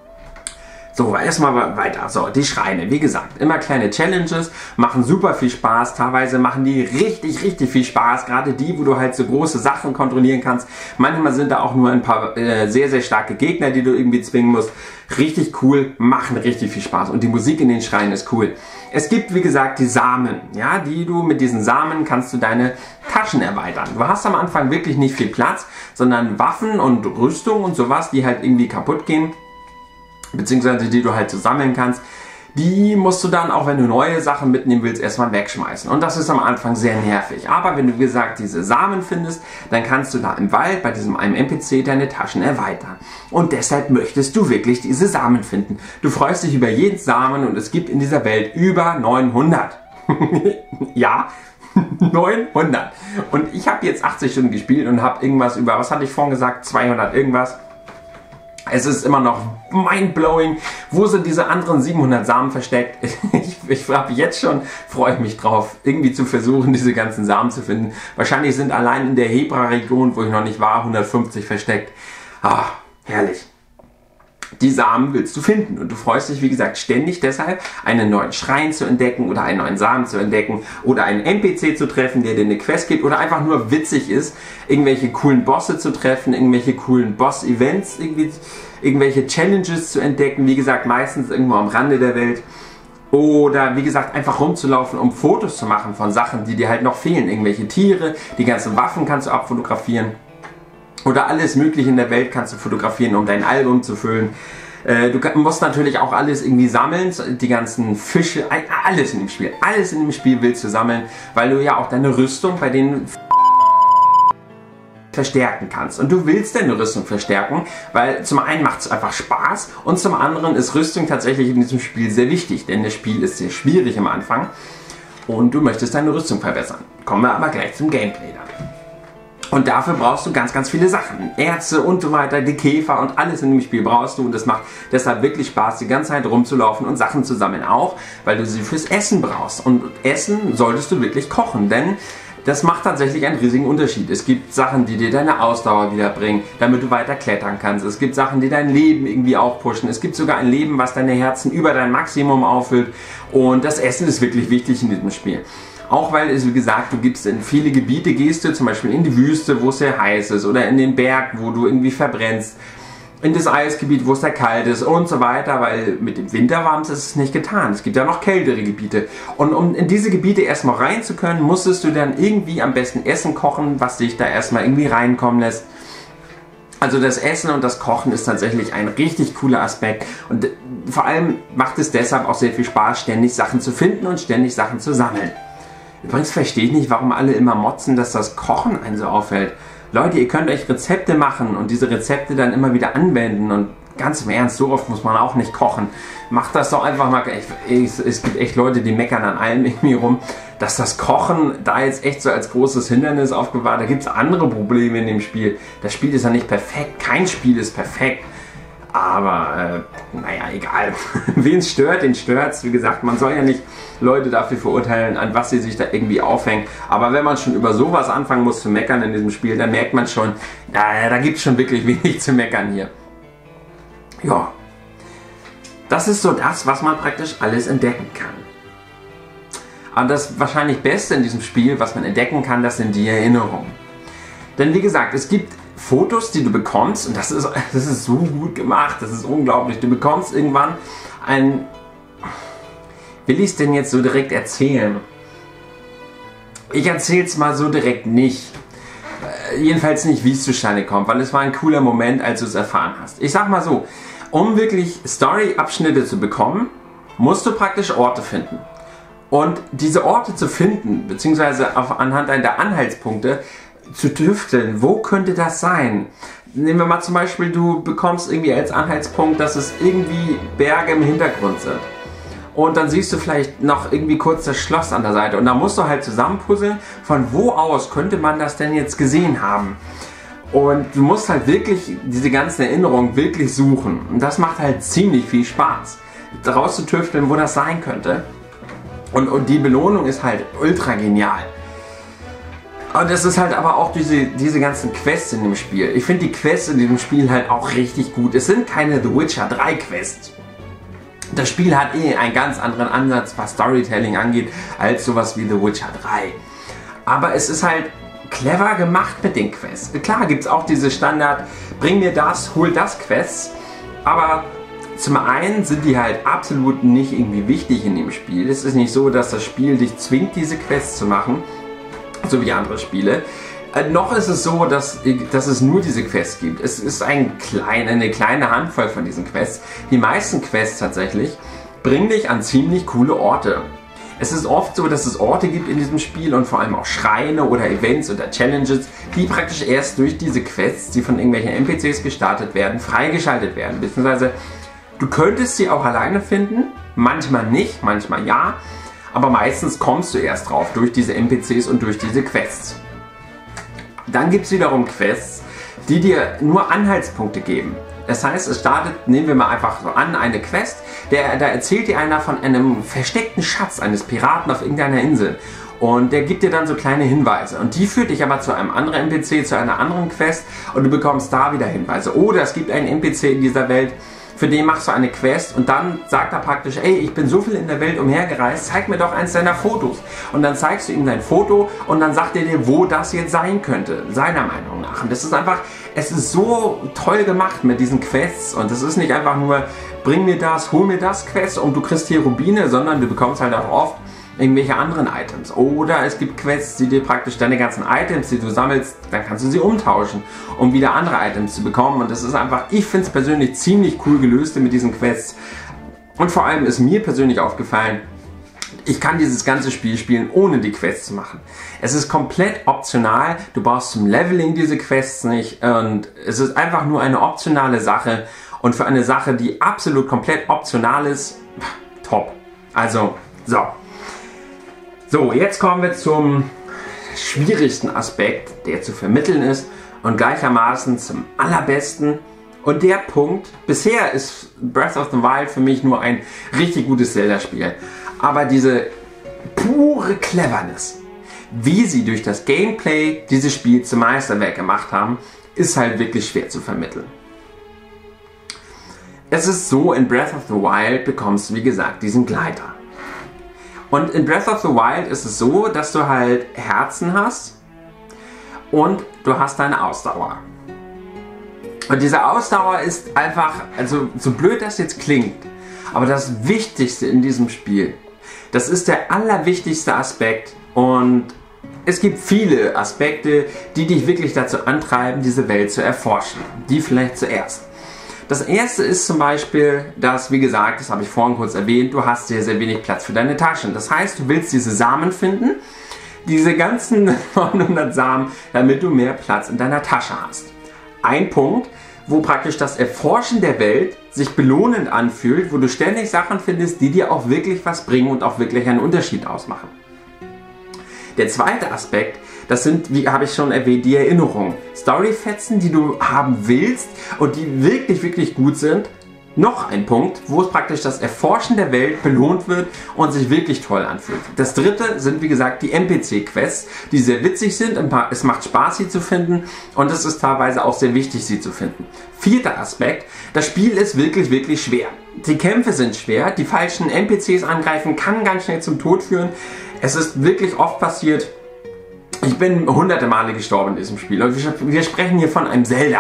So, erstmal weiter. So, die Schreine. Wie gesagt, immer kleine Challenges, machen super viel Spaß. Teilweise machen die richtig, richtig viel Spaß. Gerade die, wo du halt so große Sachen kontrollieren kannst. Manchmal sind da auch nur ein paar äh, sehr, sehr starke Gegner, die du irgendwie zwingen musst. Richtig cool, machen richtig viel Spaß. Und die Musik in den Schreinen ist cool. Es gibt, wie gesagt, die Samen. Ja, die du mit diesen Samen kannst du deine Taschen erweitern. Du hast am Anfang wirklich nicht viel Platz, sondern Waffen und Rüstung und sowas, die halt irgendwie kaputt gehen, beziehungsweise die du halt so sammeln kannst, die musst du dann, auch wenn du neue Sachen mitnehmen willst, erstmal wegschmeißen. Und das ist am Anfang sehr nervig. Aber wenn du, wie gesagt, diese Samen findest, dann kannst du da im Wald bei diesem einem N P C deine Taschen erweitern. Und deshalb möchtest du wirklich diese Samen finden. Du freust dich über jeden Samen und es gibt in dieser Welt über neunhundert. Ja, neunhundert. Und ich habe jetzt achtzig Stunden gespielt und habe irgendwas über, was hatte ich vorhin gesagt, zweihundert irgendwas. Es ist immer noch mindblowing. Wo sind diese anderen siebenhundert Samen versteckt? Ich, ich habe jetzt schon, freue ich mich drauf, irgendwie zu versuchen, diese ganzen Samen zu finden. Wahrscheinlich sind allein in der Hebra-Region, wo ich noch nicht war, hundertfünfzig versteckt. Ah, herrlich. Die Samen willst du finden und du freust dich, wie gesagt, ständig deshalb, einen neuen Schrein zu entdecken oder einen neuen Samen zu entdecken oder einen N P C zu treffen, der dir eine Quest gibt oder einfach nur witzig ist, irgendwelche coolen Bosse zu treffen, irgendwelche coolen Boss-Events, irgendwie, irgendwelche Challenges zu entdecken, wie gesagt, meistens irgendwo am Rande der Welt. Oder wie gesagt, einfach rumzulaufen, um Fotos zu machen von Sachen, die dir halt noch fehlen. Irgendwelche Tiere, die ganzen Waffen kannst du abfotografieren. Oder alles Mögliche in der Welt kannst du fotografieren, um dein Album zu füllen. Du musst natürlich auch alles irgendwie sammeln, die ganzen Fische, alles in dem Spiel. Alles in dem Spiel willst du sammeln, weil du ja auch deine Rüstung bei den verstärken kannst. Und du willst deine Rüstung verstärken, weil zum einen macht es einfach Spaß und zum anderen ist Rüstung tatsächlich in diesem Spiel sehr wichtig, denn das Spiel ist sehr schwierig am Anfang und du möchtest deine Rüstung verbessern. Kommen wir aber gleich zum Gameplay dann. Und dafür brauchst du ganz, ganz viele Sachen. Erze und so weiter, die Käfer und alles in dem Spiel brauchst du. Und es macht deshalb wirklich Spaß, die ganze Zeit rumzulaufen und Sachen zu sammeln. Auch, weil du sie fürs Essen brauchst. Und Essen solltest du wirklich kochen, denn das macht tatsächlich einen riesigen Unterschied. Es gibt Sachen, die dir deine Ausdauer wiederbringen, damit du weiter klettern kannst. Es gibt Sachen, die dein Leben irgendwie aufpushen. Es gibt sogar ein Leben, was deine Herzen über dein Maximum auffüllt. Und das Essen ist wirklich wichtig in diesem Spiel. Auch weil es, wie gesagt, du gibst in viele Gebiete, gehst du zum Beispiel in die Wüste, wo es sehr heiß ist, oder in den Berg, wo du irgendwie verbrennst, in das Eisgebiet, wo es sehr kalt ist und so weiter, weil mit dem Winterwarm ist es nicht getan. Es gibt ja noch kältere Gebiete. Und um in diese Gebiete erstmal rein zu können, musstest du dann irgendwie am besten Essen kochen, was dich da erstmal irgendwie reinkommen lässt. Also das Essen und das Kochen ist tatsächlich ein richtig cooler Aspekt und vor allem macht es deshalb auch sehr viel Spaß, ständig Sachen zu finden und ständig Sachen zu sammeln. Übrigens verstehe ich nicht, warum alle immer motzen, dass das Kochen einen so auffällt. Leute, ihr könnt euch Rezepte machen und diese Rezepte dann immer wieder anwenden und ganz im Ernst, so oft muss man auch nicht kochen. Macht das doch einfach mal. Ich, es gibt echt Leute, die meckern an allem irgendwie rum, dass das Kochen da jetzt echt so als großes Hindernis aufbewahrt. Da gibt es andere Probleme in dem Spiel. Das Spiel ist ja nicht perfekt. Kein Spiel ist perfekt. Aber, äh, naja, egal. Wen es stört, den stört's. Wie gesagt, man soll ja nicht Leute dafür verurteilen, an was sie sich da irgendwie aufhängen. Aber wenn man schon über sowas anfangen muss zu meckern in diesem Spiel, dann merkt man schon, naja, da gibt es schon wirklich wenig zu meckern hier. Ja. Das ist so das, was man praktisch alles entdecken kann. Aber das wahrscheinlich Beste in diesem Spiel, was man entdecken kann, das sind die Erinnerungen. Denn wie gesagt, es gibt Fotos, die du bekommst, und das ist, das ist so gut gemacht, das ist unglaublich. Du bekommst irgendwann ein... Will ich es denn jetzt so direkt erzählen? Ich erzähle es mal so direkt nicht. Äh, jedenfalls nicht, wie es zustande kommt, weil es war ein cooler Moment, als du es erfahren hast. Ich sag mal so, um wirklich Story-Abschnitte zu bekommen, musst du praktisch Orte finden. Und diese Orte zu finden, beziehungsweise auf, anhand der Anhaltspunkte, zu tüfteln, wo könnte das sein? Nehmen wir mal zum Beispiel, du bekommst irgendwie als Anhaltspunkt, dass es irgendwie Berge im Hintergrund sind. Und dann siehst du vielleicht noch irgendwie kurz das Schloss an der Seite. Und da musst du halt zusammenpuzzeln, von wo aus könnte man das denn jetzt gesehen haben. Und du musst halt wirklich diese ganzen Erinnerungen wirklich suchen. Und das macht halt ziemlich viel Spaß, daraus zu tüfteln, wo das sein könnte. Und, und die Belohnung ist halt ultra genial. Und es ist halt aber auch diese, diese ganzen Quests in dem Spiel. Ich finde die Quests in diesem Spiel halt auch richtig gut. Es sind keine The Witcher drei Quests. Das Spiel hat eh einen ganz anderen Ansatz, was Storytelling angeht, als sowas wie The Witcher drei. Aber es ist halt clever gemacht mit den Quests. Klar gibt es auch diese Standard, bring mir das, hol das Quests. Aber zum einen sind die halt absolut nicht irgendwie wichtig in dem Spiel. Es ist nicht so, dass das Spiel dich zwingt, diese Quests zu machen, so wie andere Spiele. Äh, noch ist es so, dass, dass es nur diese Quests gibt. Es ist ein klein, eine kleine Handvoll von diesen Quests. Die meisten Quests tatsächlich bringen dich an ziemlich coole Orte. Es ist oft so, dass es Orte gibt in diesem Spiel und vor allem auch Schreine oder Events oder Challenges, die praktisch erst durch diese Quests, die von irgendwelchen N P Cs gestartet werden, freigeschaltet werden. Beziehungsweise du könntest sie auch alleine finden, manchmal nicht, manchmal ja. Aber meistens kommst du erst drauf durch diese N P Cs und durch diese Quests. Dann gibt es wiederum Quests, die dir nur Anhaltspunkte geben. Das heißt, es startet, nehmen wir mal einfach so an, eine Quest, der, da erzählt dir einer von einem versteckten Schatz eines Piraten auf irgendeiner Insel. Und der gibt dir dann so kleine Hinweise. Und die führt dich aber zu einem anderen N P C, zu einer anderen Quest und du bekommst da wieder Hinweise. Oder es gibt einen N P C in dieser Welt, für den machst du eine Quest und dann sagt er praktisch, ey, ich bin so viel in der Welt umhergereist, zeig mir doch eins deiner Fotos. Und dann zeigst du ihm dein Foto und dann sagt er dir, wo das jetzt sein könnte, seiner Meinung nach. Und das ist einfach, es ist so toll gemacht mit diesen Quests und es ist nicht einfach nur, bring mir das, hol mir das Quest und du kriegst hier Rubine, sondern du bekommst halt auch oft irgendwelche anderen Items. Oder es gibt Quests, die dir praktisch deine ganzen Items, die du sammelst, dann kannst du sie umtauschen, um wieder andere Items zu bekommen. Und das ist einfach, ich finde es persönlich ziemlich cool gelöst mit diesen Quests. Und vor allem ist mir persönlich aufgefallen, ich kann dieses ganze Spiel spielen, ohne die Quests zu machen. Es ist komplett optional, du brauchst zum Leveling diese Quests nicht und es ist einfach nur eine optionale Sache. Und für eine Sache, die absolut komplett optional ist, top. Also, so. So, jetzt kommen wir zum schwierigsten Aspekt, der zu vermitteln ist und gleichermaßen zum allerbesten. Und der Punkt, bisher ist Breath of the Wild für mich nur ein richtig gutes Zelda-Spiel. Aber diese pure Cleverness, wie sie durch das Gameplay dieses Spiel zum Meisterwerk gemacht haben, ist halt wirklich schwer zu vermitteln. Es ist so, in Breath of the Wild bekommst du, wie gesagt, diesen Gleiter. Und in Breath of the Wild ist es so, dass du halt Herzen hast und du hast deine Ausdauer. Und diese Ausdauer ist einfach, also so blöd das jetzt klingt, aber das Wichtigste in diesem Spiel. Das ist der allerwichtigste Aspekt und es gibt viele Aspekte, die dich wirklich dazu antreiben, diese Welt zu erforschen. Die vielleicht zuerst. Das erste ist zum Beispiel, dass, wie gesagt, das habe ich vorhin kurz erwähnt, du hast sehr, sehr wenig Platz für deine Taschen. Das heißt, du willst diese Samen finden, diese ganzen neunhundert Samen, damit du mehr Platz in deiner Tasche hast. Ein Punkt, wo praktisch das Erforschen der Welt sich belohnend anfühlt, wo du ständig Sachen findest, die dir auch wirklich was bringen und auch wirklich einen Unterschied ausmachen. Der zweite Aspekt, das sind, wie habe ich schon erwähnt, die Erinnerungen. Storyfetzen, die du haben willst und die wirklich, wirklich gut sind. Noch ein Punkt, wo es praktisch das Erforschen der Welt belohnt wird und sich wirklich toll anfühlt. Das dritte sind, wie gesagt, die N P C-Quests, die sehr witzig sind. Es macht Spaß, sie zu finden und es ist teilweise auch sehr wichtig, sie zu finden. Vierter Aspekt, das Spiel ist wirklich, wirklich schwer. Die Kämpfe sind schwer, die falschen N P Cs angreifen kann ganz schnell zum Tod führen. Es ist wirklich oft passiert, ich bin hunderte Male gestorben in diesem Spiel und wir sprechen hier von einem Zelda.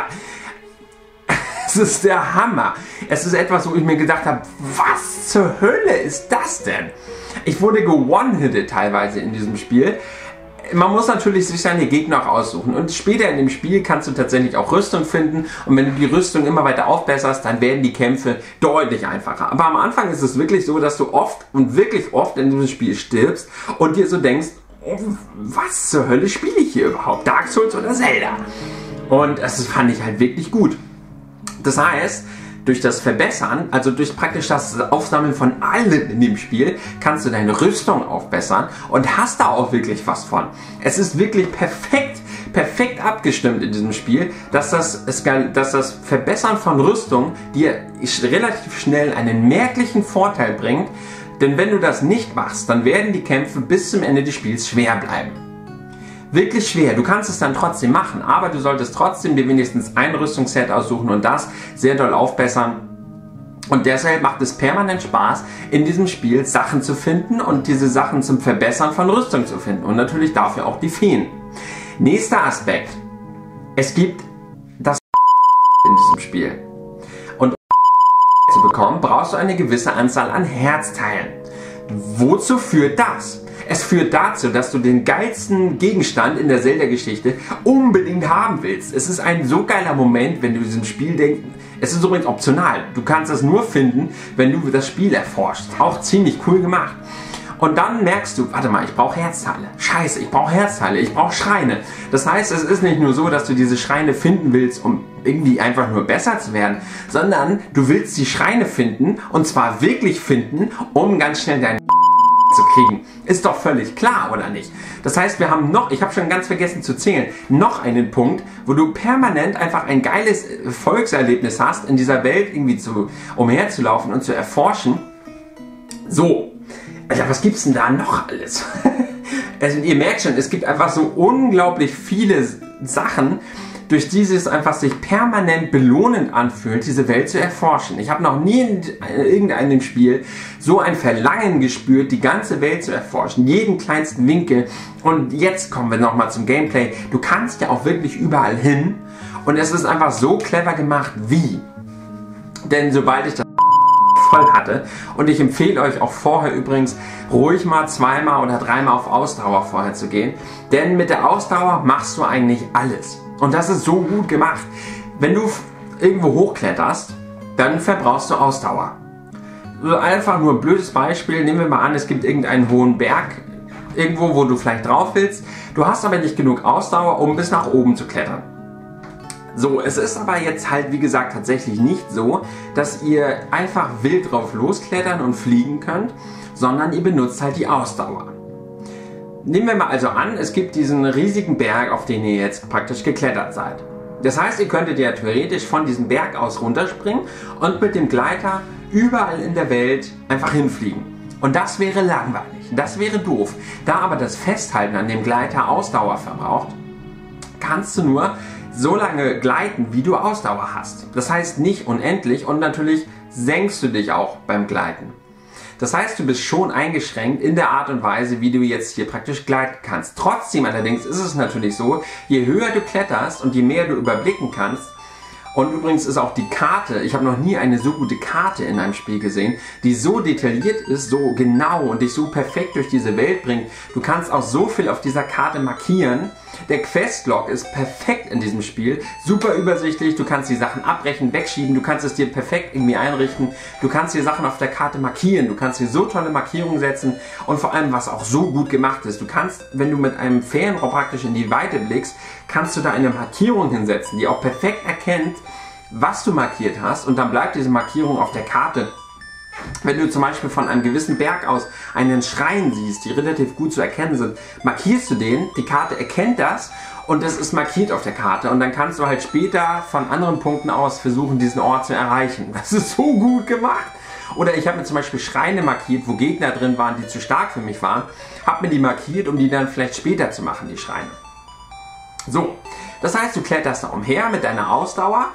Es ist der Hammer. Es ist etwas, wo ich mir gedacht habe, was zur Hölle ist das denn? Ich wurde ge-one-hitted teilweise in diesem Spiel. Man muss natürlich sich seine Gegner auch aussuchen und später in dem Spiel kannst du tatsächlich auch Rüstung finden und wenn du die Rüstung immer weiter aufbesserst, dann werden die Kämpfe deutlich einfacher. Aber am Anfang ist es wirklich so, dass du oft und wirklich oft in diesem Spiel stirbst und dir so denkst, was zur Hölle spiele ich hier überhaupt? Dark Souls oder Zelda? Und das fand ich halt wirklich gut. Das heißt, durch das Verbessern, also durch praktisch das Aufsammeln von allem in dem Spiel, kannst du deine Rüstung aufbessern und hast da auch wirklich was von. Es ist wirklich perfekt, perfekt abgestimmt in diesem Spiel, dass das, dass das Verbessern von Rüstung dir relativ schnell einen merklichen Vorteil bringt, denn wenn du das nicht machst, dann werden die Kämpfe bis zum Ende des Spiels schwer bleiben. Wirklich schwer. Du kannst es dann trotzdem machen, aber du solltest trotzdem dir wenigstens ein Rüstungsset aussuchen und das sehr doll aufbessern. Und deshalb macht es permanent Spaß, in diesem Spiel Sachen zu finden und diese Sachen zum Verbessern von Rüstung zu finden. Und natürlich dafür auch die Feen. Nächster Aspekt. Es gibt das in diesem Spiel. Und um zu bekommen, brauchst du eine gewisse Anzahl an Herzteilen. Wozu führt das? Es führt dazu, dass du den geilsten Gegenstand in der Zelda-Geschichte unbedingt haben willst. Es ist ein so geiler Moment, wenn du in diesem Spiel denkst, es ist übrigens optional. Du kannst es nur finden, wenn du das Spiel erforschst. Auch ziemlich cool gemacht. Und dann merkst du, warte mal, ich brauche Herzteile. Scheiße, ich brauche Herzteile, ich brauche Schreine. Das heißt, es ist nicht nur so, dass du diese Schreine finden willst, um irgendwie einfach nur besser zu werden, sondern du willst die Schreine finden und zwar wirklich finden, um ganz schnell deinen zu kriegen. Ist doch völlig klar, oder nicht? Das heißt, wir haben noch, ich habe schon ganz vergessen zu zählen, noch einen Punkt, wo du permanent einfach ein geiles Erfolgserlebnis hast, in dieser Welt irgendwie zu, umherzulaufen und zu erforschen. So, Alter, was gibt's denn da noch alles? Also ihr merkt schon, es gibt einfach so unglaublich viele Sachen, durch die es einfach sich permanent belohnend anfühlt, diese Welt zu erforschen. Ich habe noch nie in irgendeinem Spiel so ein Verlangen gespürt, die ganze Welt zu erforschen, jeden kleinsten Winkel. Und jetzt kommen wir nochmal zum Gameplay. Du kannst ja auch wirklich überall hin und es ist einfach so clever gemacht, wie. Denn sobald ich das toll hatte. Und ich empfehle euch auch vorher übrigens ruhig mal zweimal oder dreimal auf Ausdauer vorher zu gehen. Denn mit der Ausdauer machst du eigentlich alles. Und das ist so gut gemacht. Wenn du irgendwo hochkletterst, dann verbrauchst du Ausdauer. Also einfach nur ein blödes Beispiel. Nehmen wir mal an, es gibt irgendeinen hohen Berg irgendwo, wo du vielleicht drauf willst. Du hast aber nicht genug Ausdauer, um bis nach oben zu klettern. So, es ist aber jetzt halt, wie gesagt, tatsächlich nicht so, dass ihr einfach wild drauf losklettern und fliegen könnt, sondern ihr benutzt halt die Ausdauer. Nehmen wir mal also an, es gibt diesen riesigen Berg, auf den ihr jetzt praktisch geklettert seid. Das heißt, ihr könntet ja theoretisch von diesem Berg aus runterspringen und mit dem Gleiter überall in der Welt einfach hinfliegen. Und das wäre langweilig, das wäre doof. Da aber das Festhalten an dem Gleiter Ausdauer verbraucht, kannst du nur so lange gleiten, wie du Ausdauer hast. Das heißt nicht unendlich und natürlich senkst du dich auch beim Gleiten. Das heißt, du bist schon eingeschränkt in der Art und Weise, wie du jetzt hier praktisch gleiten kannst. Trotzdem allerdings ist es natürlich so, je höher du kletterst und je mehr du überblicken kannst, und übrigens ist auch die Karte, ich habe noch nie eine so gute Karte in einem Spiel gesehen, die so detailliert ist, so genau und dich so perfekt durch diese Welt bringt. Du kannst auch so viel auf dieser Karte markieren. Der Questlog ist perfekt in diesem Spiel, super übersichtlich, du kannst die Sachen abbrechen, wegschieben, du kannst es dir perfekt irgendwie einrichten, du kannst dir Sachen auf der Karte markieren, du kannst dir so tolle Markierungen setzen und vor allem, was auch so gut gemacht ist, du kannst, wenn du mit einem Fernrohr praktisch in die Weite blickst, kannst du da eine Markierung hinsetzen, die auch perfekt erkennt, was du markiert hast und dann bleibt diese Markierung auf der Karte. Wenn du zum Beispiel von einem gewissen Berg aus einen Schrein siehst, die relativ gut zu erkennen sind, markierst du den, die Karte erkennt das und es ist markiert auf der Karte und dann kannst du halt später von anderen Punkten aus versuchen, diesen Ort zu erreichen. Das ist so gut gemacht. Oder ich habe mir zum Beispiel Schreine markiert, wo Gegner drin waren, die zu stark für mich waren, habe mir die markiert, um die dann vielleicht später zu machen, die Schreine. So, das heißt, du kletterst da umher mit deiner Ausdauer.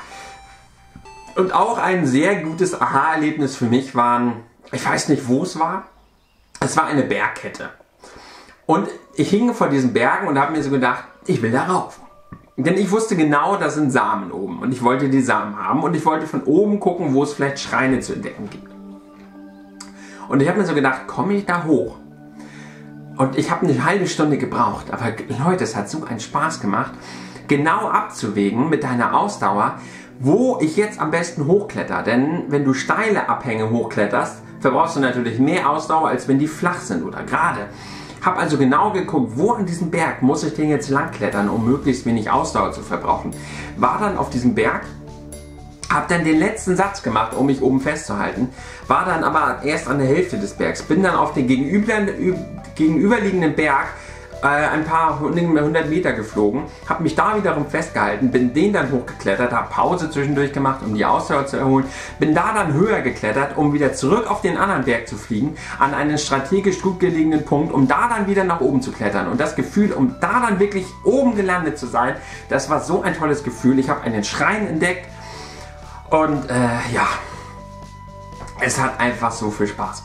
Und auch ein sehr gutes Aha-Erlebnis für mich waren, ich weiß nicht, wo es war, es war eine Bergkette. Und ich hing vor diesen Bergen und habe mir so gedacht, ich will da rauf. Denn ich wusste genau, da sind Samen oben und ich wollte die Samen haben und ich wollte von oben gucken, wo es vielleicht Schreine zu entdecken gibt. Und ich habe mir so gedacht, komme ich da hoch? Und ich habe eine halbe Stunde gebraucht, aber Leute, es hat so einen Spaß gemacht, genau abzuwägen mit deiner Ausdauer, wo ich jetzt am besten hochkletter. Denn wenn du steile Abhänge hochkletterst, verbrauchst du natürlich mehr Ausdauer, als wenn die flach sind oder gerade. Habe also genau geguckt, wo an diesem Berg muss ich denn jetzt lang klettern, um möglichst wenig Ausdauer zu verbrauchen. War dann auf diesem Berg, habe dann den letzten Satz gemacht, um mich oben festzuhalten, war dann aber erst an der Hälfte des Bergs, bin dann auf den gegenüber, gegenüberliegenden Berg äh, ein paar hundert Meter geflogen, habe mich da wiederum festgehalten, bin den dann hochgeklettert, habe Pause zwischendurch gemacht, um die Ausdauer zu erholen, bin da dann höher geklettert, um wieder zurück auf den anderen Berg zu fliegen, an einen strategisch gut gelegenen Punkt, um da dann wieder nach oben zu klettern. Und das Gefühl, um da dann wirklich oben gelandet zu sein, das war so ein tolles Gefühl. Ich habe einen Schrein entdeckt und äh, ja, es hat einfach so viel Spaß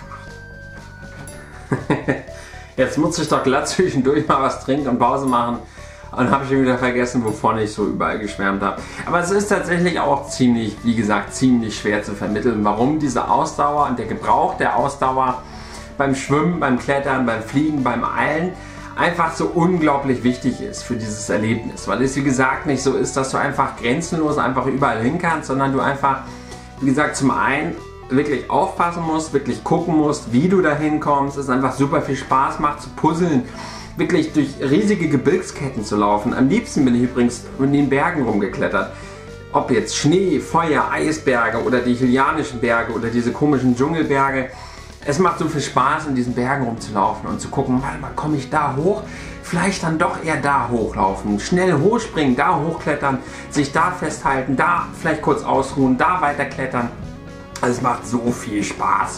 gemacht. Jetzt muss ich doch glatt zwischendurch mal was trinken und Pause machen. Und habe schon wieder vergessen, wovon ich so überall geschwärmt habe. Aber es ist tatsächlich auch ziemlich, wie gesagt, ziemlich schwer zu vermitteln, warum diese Ausdauer und der Gebrauch der Ausdauer beim Schwimmen, beim Klettern, beim Fliegen, beim Eilen einfach so unglaublich wichtig ist für dieses Erlebnis. Weil es, wie gesagt, nicht so ist, dass du einfach grenzenlos einfach überall hin kannst, sondern du einfach, wie gesagt, zum einen wirklich aufpassen musst, wirklich gucken musst, wie du da hinkommst, es einfach super viel Spaß macht zu puzzeln, wirklich durch riesige Gebirgsketten zu laufen. Am liebsten bin ich übrigens in den Bergen rumgeklettert. Ob jetzt Schnee, Feuer, Eisberge oder die Hylianischen Berge oder diese komischen Dschungelberge. Es macht so viel Spaß, in diesen Bergen rumzulaufen und zu gucken, warte mal, komme ich da hoch? Vielleicht dann doch eher da hochlaufen, schnell hochspringen, da hochklettern, sich da festhalten, da vielleicht kurz ausruhen, da weiterklettern. Also es macht so viel Spaß.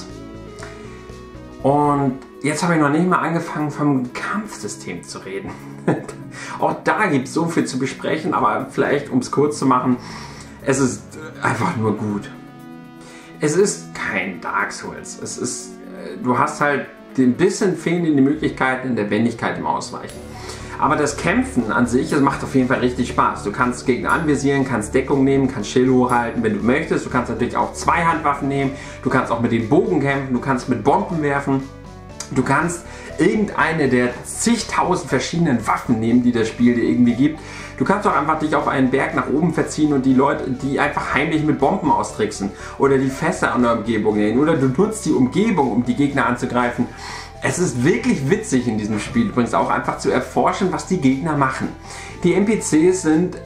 Und jetzt habe ich noch nicht mal angefangen, vom Kampfsystem zu reden. Auch da gibt es so viel zu besprechen, aber vielleicht, um es kurz zu machen, es ist einfach nur gut. Es ist kein Dark Souls. Es ist, du hast halt ein bisschen fehlende Möglichkeiten in der Wendigkeit im Ausweichen. Aber das Kämpfen an sich, das macht auf jeden Fall richtig Spaß. Du kannst Gegner anvisieren, kannst Deckung nehmen, kannst Schild hochhalten, wenn du möchtest. Du kannst natürlich auch Zweihandwaffen nehmen, du kannst auch mit den Bogen kämpfen, du kannst mit Bomben werfen. Du kannst irgendeine der zigtausend verschiedenen Waffen nehmen, die das Spiel dir irgendwie gibt. Du kannst auch einfach dich auf einen Berg nach oben verziehen und die Leute, die einfach heimlich mit Bomben austricksen. Oder die Fässer an der Umgebung nehmen. Oder du nutzt die Umgebung, um die Gegner anzugreifen. Es ist wirklich witzig in diesem Spiel übrigens auch einfach zu erforschen, was die Gegner machen. Die N P Cs sind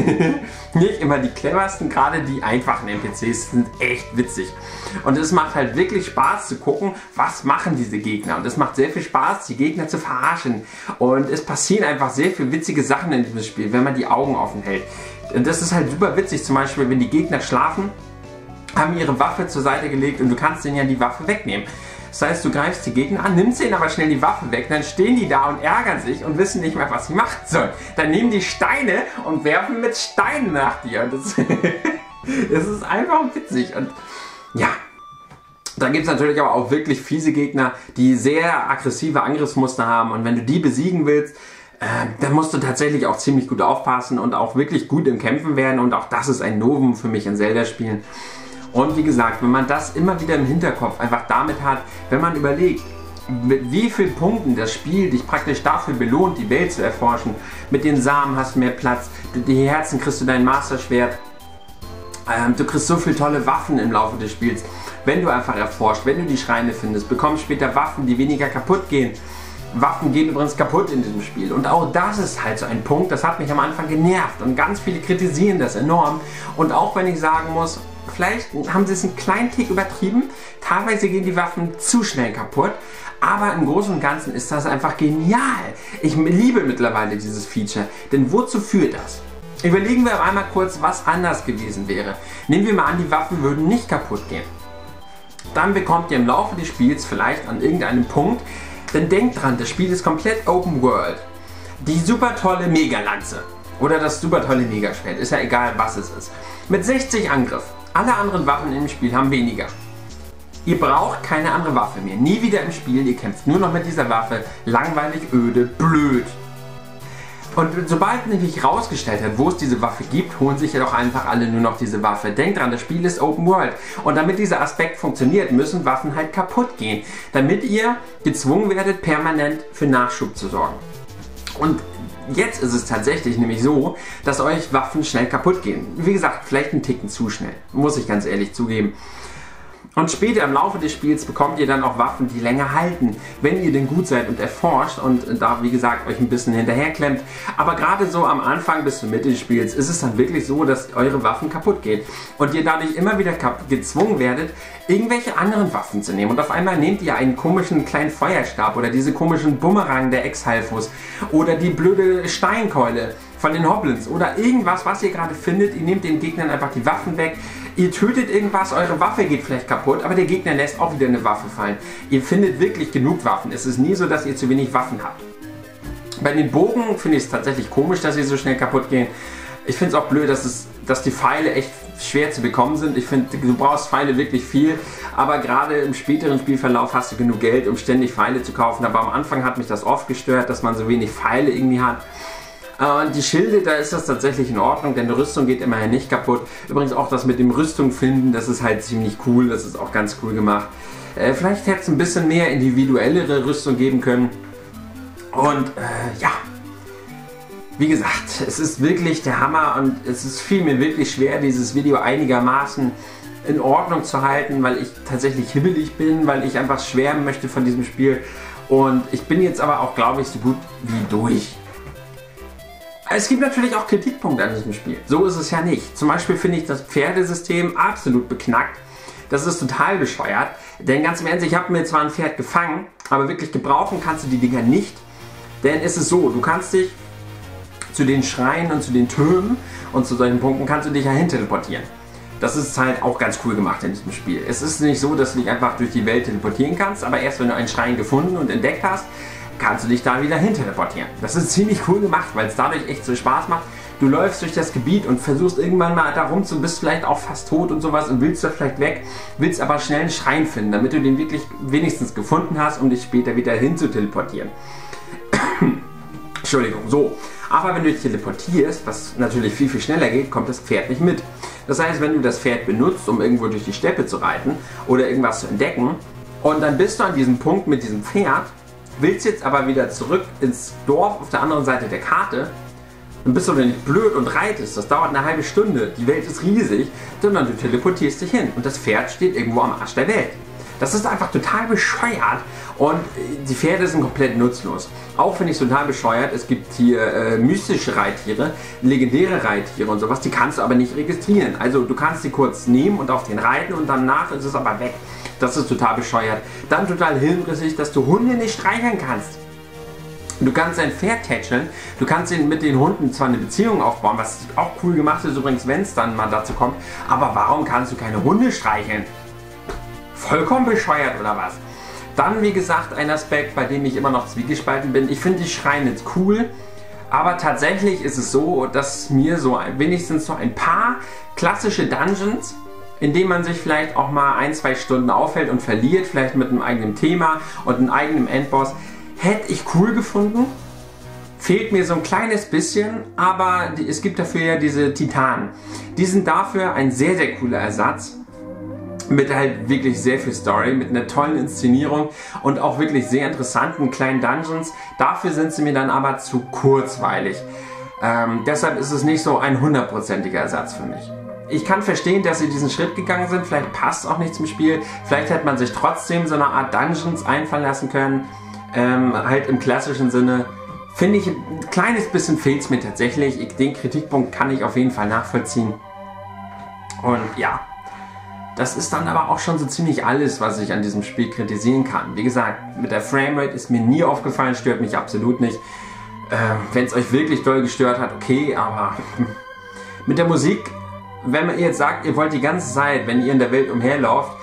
nicht immer die cleversten, gerade die einfachen N P Cs sind echt witzig. Und es macht halt wirklich Spaß zu gucken, was machen diese Gegner. Und es macht sehr viel Spaß, die Gegner zu verarschen. Und es passieren einfach sehr viele witzige Sachen in diesem Spiel, wenn man die Augen offen hält. Und das ist halt super witzig, zum Beispiel, wenn die Gegner schlafen, haben ihre Waffe zur Seite gelegt und du kannst denen ja die Waffe wegnehmen. Das heißt, du greifst die Gegner an, nimmst ihnen aber schnell die Waffe weg, dann stehen die da und ärgern sich und wissen nicht mehr, was sie machen sollen. Dann nehmen die Steine und werfen mit Steinen nach dir. Und das, das ist einfach witzig. Und ja, da gibt es natürlich aber auch wirklich fiese Gegner, die sehr aggressive Angriffsmuster haben. Und wenn du die besiegen willst, äh, dann musst du tatsächlich auch ziemlich gut aufpassen und auch wirklich gut im Kämpfen werden. Und auch das ist ein Novum für mich in Zelda-Spielen. Und wie gesagt, wenn man das immer wieder im Hinterkopf einfach damit hat, wenn man überlegt, mit wie vielen Punkten das Spiel dich praktisch dafür belohnt, die Welt zu erforschen, mit den Samen hast du mehr Platz, die Herzen kriegst du dein Master-Schwert, ähm, du kriegst so viele tolle Waffen im Laufe des Spiels, wenn du einfach erforscht, wenn du die Schreine findest, bekommst später Waffen, die weniger kaputt gehen. Waffen gehen übrigens kaputt in diesem Spiel und auch das ist halt so ein Punkt, das hat mich am Anfang genervt und ganz viele kritisieren das enorm und auch wenn ich sagen muss, vielleicht haben sie es einen kleinen Tick übertrieben, teilweise gehen die Waffen zu schnell kaputt, aber im Großen und Ganzen ist das einfach genial. Ich liebe mittlerweile dieses Feature, denn wozu führt das? Überlegen wir einmal kurz, was anders gewesen wäre. Nehmen wir mal an, die Waffen würden nicht kaputt gehen. Dann bekommt ihr im Laufe des Spiels vielleicht an irgendeinem Punkt, denn denkt dran, das Spiel ist komplett Open World. Die super tolle Megalanze oder das super tolle Megaschwert, ist ja egal was es ist. Mit sechzig Angriff. Alle anderen Waffen im Spiel haben weniger. Ihr braucht keine andere Waffe mehr. Nie wieder im Spiel, ihr kämpft nur noch mit dieser Waffe. Langweilig, öde, blöd. Und sobald nämlich rausgestellt hat, wo es diese Waffe gibt, holen sich ja doch einfach alle nur noch diese Waffe. Denkt dran, das Spiel ist Open World. Und damit dieser Aspekt funktioniert, müssen Waffen halt kaputt gehen. Damit ihr gezwungen werdet, permanent für Nachschub zu sorgen. Und jetzt ist es tatsächlich nämlich so, dass euch Waffen schnell kaputt gehen. Wie gesagt, vielleicht einen Ticken zu schnell. Muss ich ganz ehrlich zugeben. Und später im Laufe des Spiels bekommt ihr dann auch Waffen, die länger halten, wenn ihr denn gut seid und erforscht und da, wie gesagt, euch ein bisschen hinterherklemmt. Aber gerade so am Anfang bis zur Mitte des Spiels ist es dann wirklich so, dass eure Waffen kaputt gehen und ihr dadurch immer wieder gezwungen werdet, irgendwelche anderen Waffen zu nehmen. Und auf einmal nehmt ihr einen komischen kleinen Feuerstab oder diese komischen Bumerang der Exhalfos oder die blöde Steinkeule von den Hoblins oder irgendwas, was ihr gerade findet. Ihr nehmt den Gegnern einfach die Waffen weg. Ihr tötet irgendwas, eure Waffe geht vielleicht kaputt, aber der Gegner lässt auch wieder eine Waffe fallen. Ihr findet wirklich genug Waffen. Es ist nie so, dass ihr zu wenig Waffen habt. Bei den Bogen finde ich es tatsächlich komisch, dass sie so schnell kaputt gehen. Ich finde es auch blöd, dass, es, dass die Pfeile echt schwer zu bekommen sind. Ich finde, du brauchst Pfeile wirklich viel, aber gerade im späteren Spielverlauf hast du genug Geld, um ständig Pfeile zu kaufen. Aber am Anfang hat mich das oft gestört, dass man so wenig Pfeile irgendwie hat. Und die Schilde, da ist das tatsächlich in Ordnung, denn die Rüstung geht immerhin nicht kaputt. Übrigens auch das mit dem Rüstung finden, das ist halt ziemlich cool, das ist auch ganz cool gemacht. Äh, vielleicht hätte es ein bisschen mehr individuellere Rüstung geben können. Und äh, ja, wie gesagt, es ist wirklich der Hammer und es ist fiel mir wirklich schwer, dieses Video einigermaßen in Ordnung zu halten, weil ich tatsächlich hibbelig bin, weil ich einfach schwärmen möchte von diesem Spiel. Und ich bin jetzt aber auch, glaube ich, so gut wie durch. Es gibt natürlich auch Kritikpunkte an diesem Spiel. So ist es ja nicht. Zum Beispiel finde ich das Pferdesystem absolut beknackt. Das ist total bescheuert. Denn ganz im Ernst, ich habe mir zwar ein Pferd gefangen, aber wirklich gebrauchen kannst du die Dinger nicht. Denn es ist so, du kannst dich zu den Schreinen und zu den Türmen und zu solchen Punkten kannst du dich ja hin teleportieren. Das ist halt auch ganz cool gemacht in diesem Spiel. Es ist nicht so, dass du dich einfach durch die Welt teleportieren kannst, aber erst wenn du einen Schrein gefunden und entdeckt hast, kannst du dich da wieder hin teleportieren. Das ist ziemlich cool gemacht, weil es dadurch echt so Spaß macht. Du läufst durch das Gebiet und versuchst irgendwann mal da rum zu, bist vielleicht auch fast tot und sowas und willst da vielleicht weg, willst aber schnell einen Schrein finden, damit du den wirklich wenigstens gefunden hast, um dich später wieder hin zu teleportieren. Entschuldigung, so. Aber wenn du dich teleportierst, was natürlich viel, viel schneller geht, kommt das Pferd nicht mit. Das heißt, wenn du das Pferd benutzt, um irgendwo durch die Steppe zu reiten oder irgendwas zu entdecken, und dann bist du an diesem Punkt mit diesem Pferd, willst jetzt aber wieder zurück ins Dorf auf der anderen Seite der Karte, dann bist du nicht blöd und reitest. Das dauert eine halbe Stunde. Die Welt ist riesig, sondern du teleportierst dich hin und das Pferd steht irgendwo am Arsch der Welt. Das ist einfach total bescheuert und die Pferde sind komplett nutzlos. Auch finde ich es total bescheuert. Es gibt hier äh, mystische Reittiere, legendäre Reittiere und sowas, die kannst du aber nicht registrieren. Also du kannst sie kurz nehmen und auf den reiten und danach ist es aber weg. Das ist total bescheuert. Dann total hirnrissig, dass du Hunde nicht streicheln kannst. Du kannst dein Pferd tätscheln, du kannst mit den Hunden zwar eine Beziehung aufbauen, was auch cool gemacht ist übrigens, wenn es dann mal dazu kommt, aber warum kannst du keine Hunde streicheln? Vollkommen bescheuert oder was? Dann, wie gesagt, ein Aspekt, bei dem ich immer noch zwiegespalten bin. Ich finde die Schreine jetzt cool, aber tatsächlich ist es so, dass mir so ein, wenigstens so ein paar klassische Dungeons, in denen man sich vielleicht auch mal ein, zwei Stunden aufhält und verliert, vielleicht mit einem eigenen Thema und einem eigenen Endboss, hätte ich cool gefunden. Fehlt mir so ein kleines bisschen, aber die, es gibt dafür ja diese Titanen. Die sind dafür ein sehr, sehr cooler Ersatz. Mit halt wirklich sehr viel Story, mit einer tollen Inszenierung und auch wirklich sehr interessanten kleinen Dungeons. Dafür sind sie mir dann aber zu kurzweilig. Ähm, deshalb ist es nicht so ein hundertprozentiger Ersatz für mich. Ich kann verstehen, dass sie diesen Schritt gegangen sind. Vielleicht passt auch nicht zum Spiel. Vielleicht hätte man sich trotzdem so eine Art Dungeons einfallen lassen können. Ähm, halt im klassischen Sinne. Finde ich, ein kleines bisschen fehlt es mir tatsächlich. Ich, den Kritikpunkt kann ich auf jeden Fall nachvollziehen. Und ja. Das ist dann aber auch schon so ziemlich alles, was ich an diesem Spiel kritisieren kann. Wie gesagt, mit der Framerate ist mir nie aufgefallen, stört mich absolut nicht. Äh, wenn es euch wirklich doll gestört hat, okay, aber mit der Musik, wenn man jetzt sagt, ihr wollt die ganze Zeit, wenn ihr in der Welt umherlauft,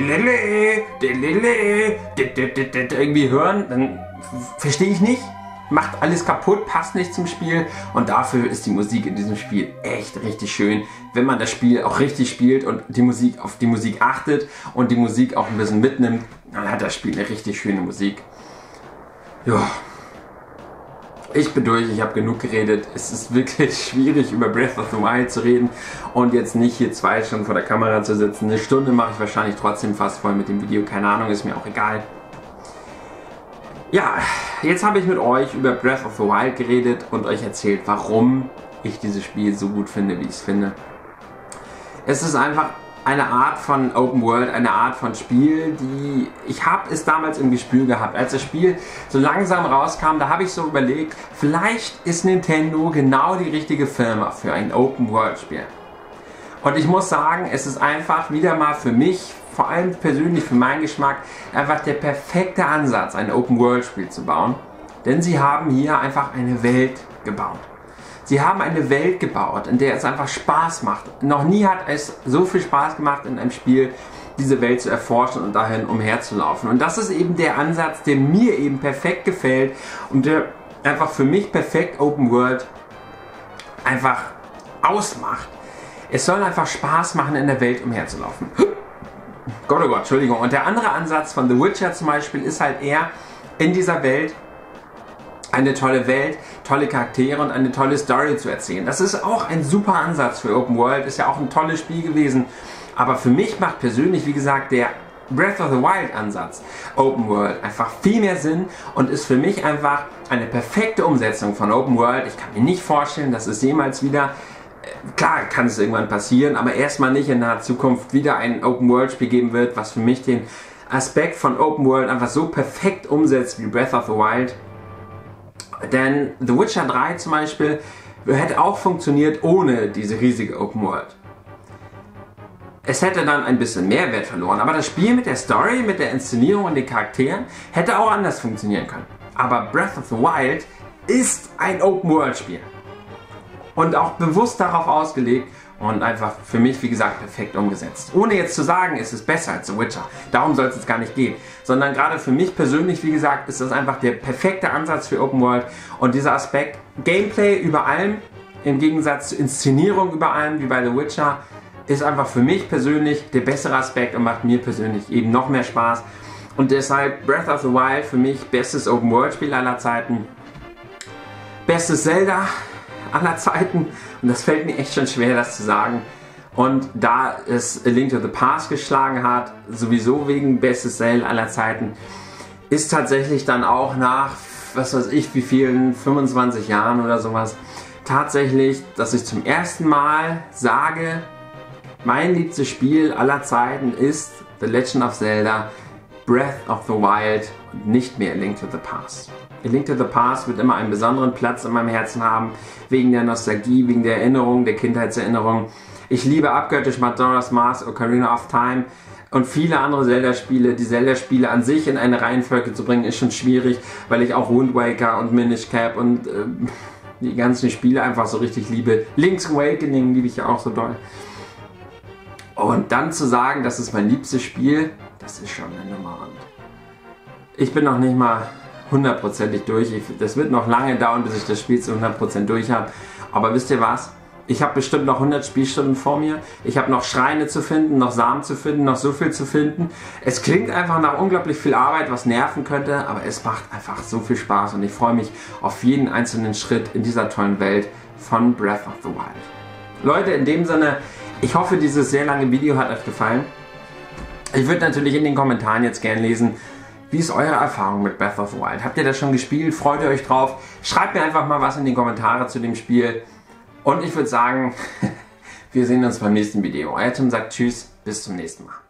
irgendwie hören, dann verstehe ich nicht. Macht alles kaputt, passt nicht zum Spiel und dafür ist die Musik in diesem Spiel echt richtig schön. Wenn man das Spiel auch richtig spielt und die Musik auf die Musik achtet und die Musik auch ein bisschen mitnimmt, dann hat das Spiel eine richtig schöne Musik. Ja, ich bin durch, ich habe genug geredet. Es ist wirklich schwierig über Breath of the Wild zu reden und jetzt nicht hier zwei Stunden vor der Kamera zu sitzen. Eine Stunde mache ich wahrscheinlich trotzdem fast voll mit dem Video, keine Ahnung, ist mir auch egal. Ja, jetzt habe ich mit euch über Breath of the Wild geredet und euch erzählt, warum ich dieses Spiel so gut finde, wie ich es finde. Es ist einfach eine Art von Open World, eine Art von Spiel, die ich habe es damals im Gespür gehabt. Als das Spiel so langsam rauskam, da habe ich so überlegt, vielleicht ist Nintendo genau die richtige Firma für ein Open World Spiel. Und ich muss sagen, es ist einfach wieder mal für mich, vor allem persönlich für meinen Geschmack, einfach der perfekte Ansatz, ein Open-World-Spiel zu bauen. Denn sie haben hier einfach eine Welt gebaut. Sie haben eine Welt gebaut, in der es einfach Spaß macht. Noch nie hat es so viel Spaß gemacht, in einem Spiel diese Welt zu erforschen und dahin umherzulaufen. Und das ist eben der Ansatz, der mir eben perfekt gefällt und der einfach für mich perfekt Open-World einfach ausmacht. Es soll einfach Spaß machen, in der Welt umherzulaufen. Gott, oh Gott, Entschuldigung. Und der andere Ansatz von The Witcher zum Beispiel ist halt eher in dieser Welt eine tolle Welt, tolle Charaktere und eine tolle Story zu erzählen. Das ist auch ein super Ansatz für Open World, ist ja auch ein tolles Spiel gewesen. Aber für mich macht persönlich, wie gesagt, der Breath of the Wild Ansatz Open World einfach viel mehr Sinn und ist für mich einfach eine perfekte Umsetzung von Open World. Ich kann mir nicht vorstellen, dass es jemals wieder, klar kann es irgendwann passieren, aber erstmal nicht in naher Zukunft wieder ein Open World Spiel geben wird, was für mich den Aspekt von Open World einfach so perfekt umsetzt wie Breath of the Wild. Denn The Witcher drei zum Beispiel hätte auch funktioniert ohne diese riesige Open World. Es hätte dann ein bisschen Mehrwert verloren, aber das Spiel mit der Story, mit der Inszenierung und den Charakteren hätte auch anders funktionieren können. Aber Breath of the Wild ist ein Open World Spiel. Und auch bewusst darauf ausgelegt und einfach für mich, wie gesagt, perfekt umgesetzt. Ohne jetzt zu sagen, es ist besser als The Witcher. Darum soll es jetzt gar nicht gehen. Sondern gerade für mich persönlich, wie gesagt, ist das einfach der perfekte Ansatz für Open World. Und dieser Aspekt, Gameplay über allem, im Gegensatz zur Inszenierung über allem, wie bei The Witcher, ist einfach für mich persönlich der bessere Aspekt und macht mir persönlich eben noch mehr Spaß. Und deshalb Breath of the Wild für mich bestes Open World Spiel aller Zeiten. bestes Zelda aller Zeiten und das fällt mir echt schon schwer, das zu sagen. Und da es A Link to the Past geschlagen hat, sowieso wegen bestes Zelda aller Zeiten, ist tatsächlich dann auch nach, was weiß ich, wie vielen, fünfundzwanzig Jahren oder sowas, tatsächlich, dass ich zum ersten Mal sage, mein liebstes Spiel aller Zeiten ist The Legend of Zelda Breath of the Wild und nicht mehr A Link to the Past. A Link to the Past wird immer einen besonderen Platz in meinem Herzen haben, wegen der Nostalgie, wegen der Erinnerung, der Kindheitserinnerung. Ich liebe abgöttisch Majora's Mask, Ocarina of Time und viele andere Zelda-Spiele. Die Zelda-Spiele an sich in eine Reihenfolge zu bringen, ist schon schwierig, weil ich auch Wind Waker und Minish Cap und äh, die ganzen Spiele einfach so richtig liebe. Link's Awakening liebe ich ja auch so doll. Und dann zu sagen, das ist mein liebstes Spiel, das ist schon eine Nummer. Und ich bin noch nicht mal hundertprozentig durch. Ich, das wird noch lange dauern, bis ich das Spiel zu hundert Prozent durch habe. Aber wisst ihr was? Ich habe bestimmt noch hundert Spielstunden vor mir. Ich habe noch Schreine zu finden, noch Samen zu finden, noch so viel zu finden. Es klingt einfach nach unglaublich viel Arbeit, was nerven könnte, aber es macht einfach so viel Spaß und ich freue mich auf jeden einzelnen Schritt in dieser tollen Welt von Breath of the Wild. Leute, in dem Sinne, ich hoffe, dieses sehr lange Video hat euch gefallen. Ich würde natürlich in den Kommentaren jetzt gerne lesen, wie ist eure Erfahrung mit Breath of the Wild? Habt ihr das schon gespielt? Freut ihr euch drauf? Schreibt mir einfach mal was in die Kommentare zu dem Spiel. Und ich würde sagen, wir sehen uns beim nächsten Video. Euer Tim sagt Tschüss, bis zum nächsten Mal.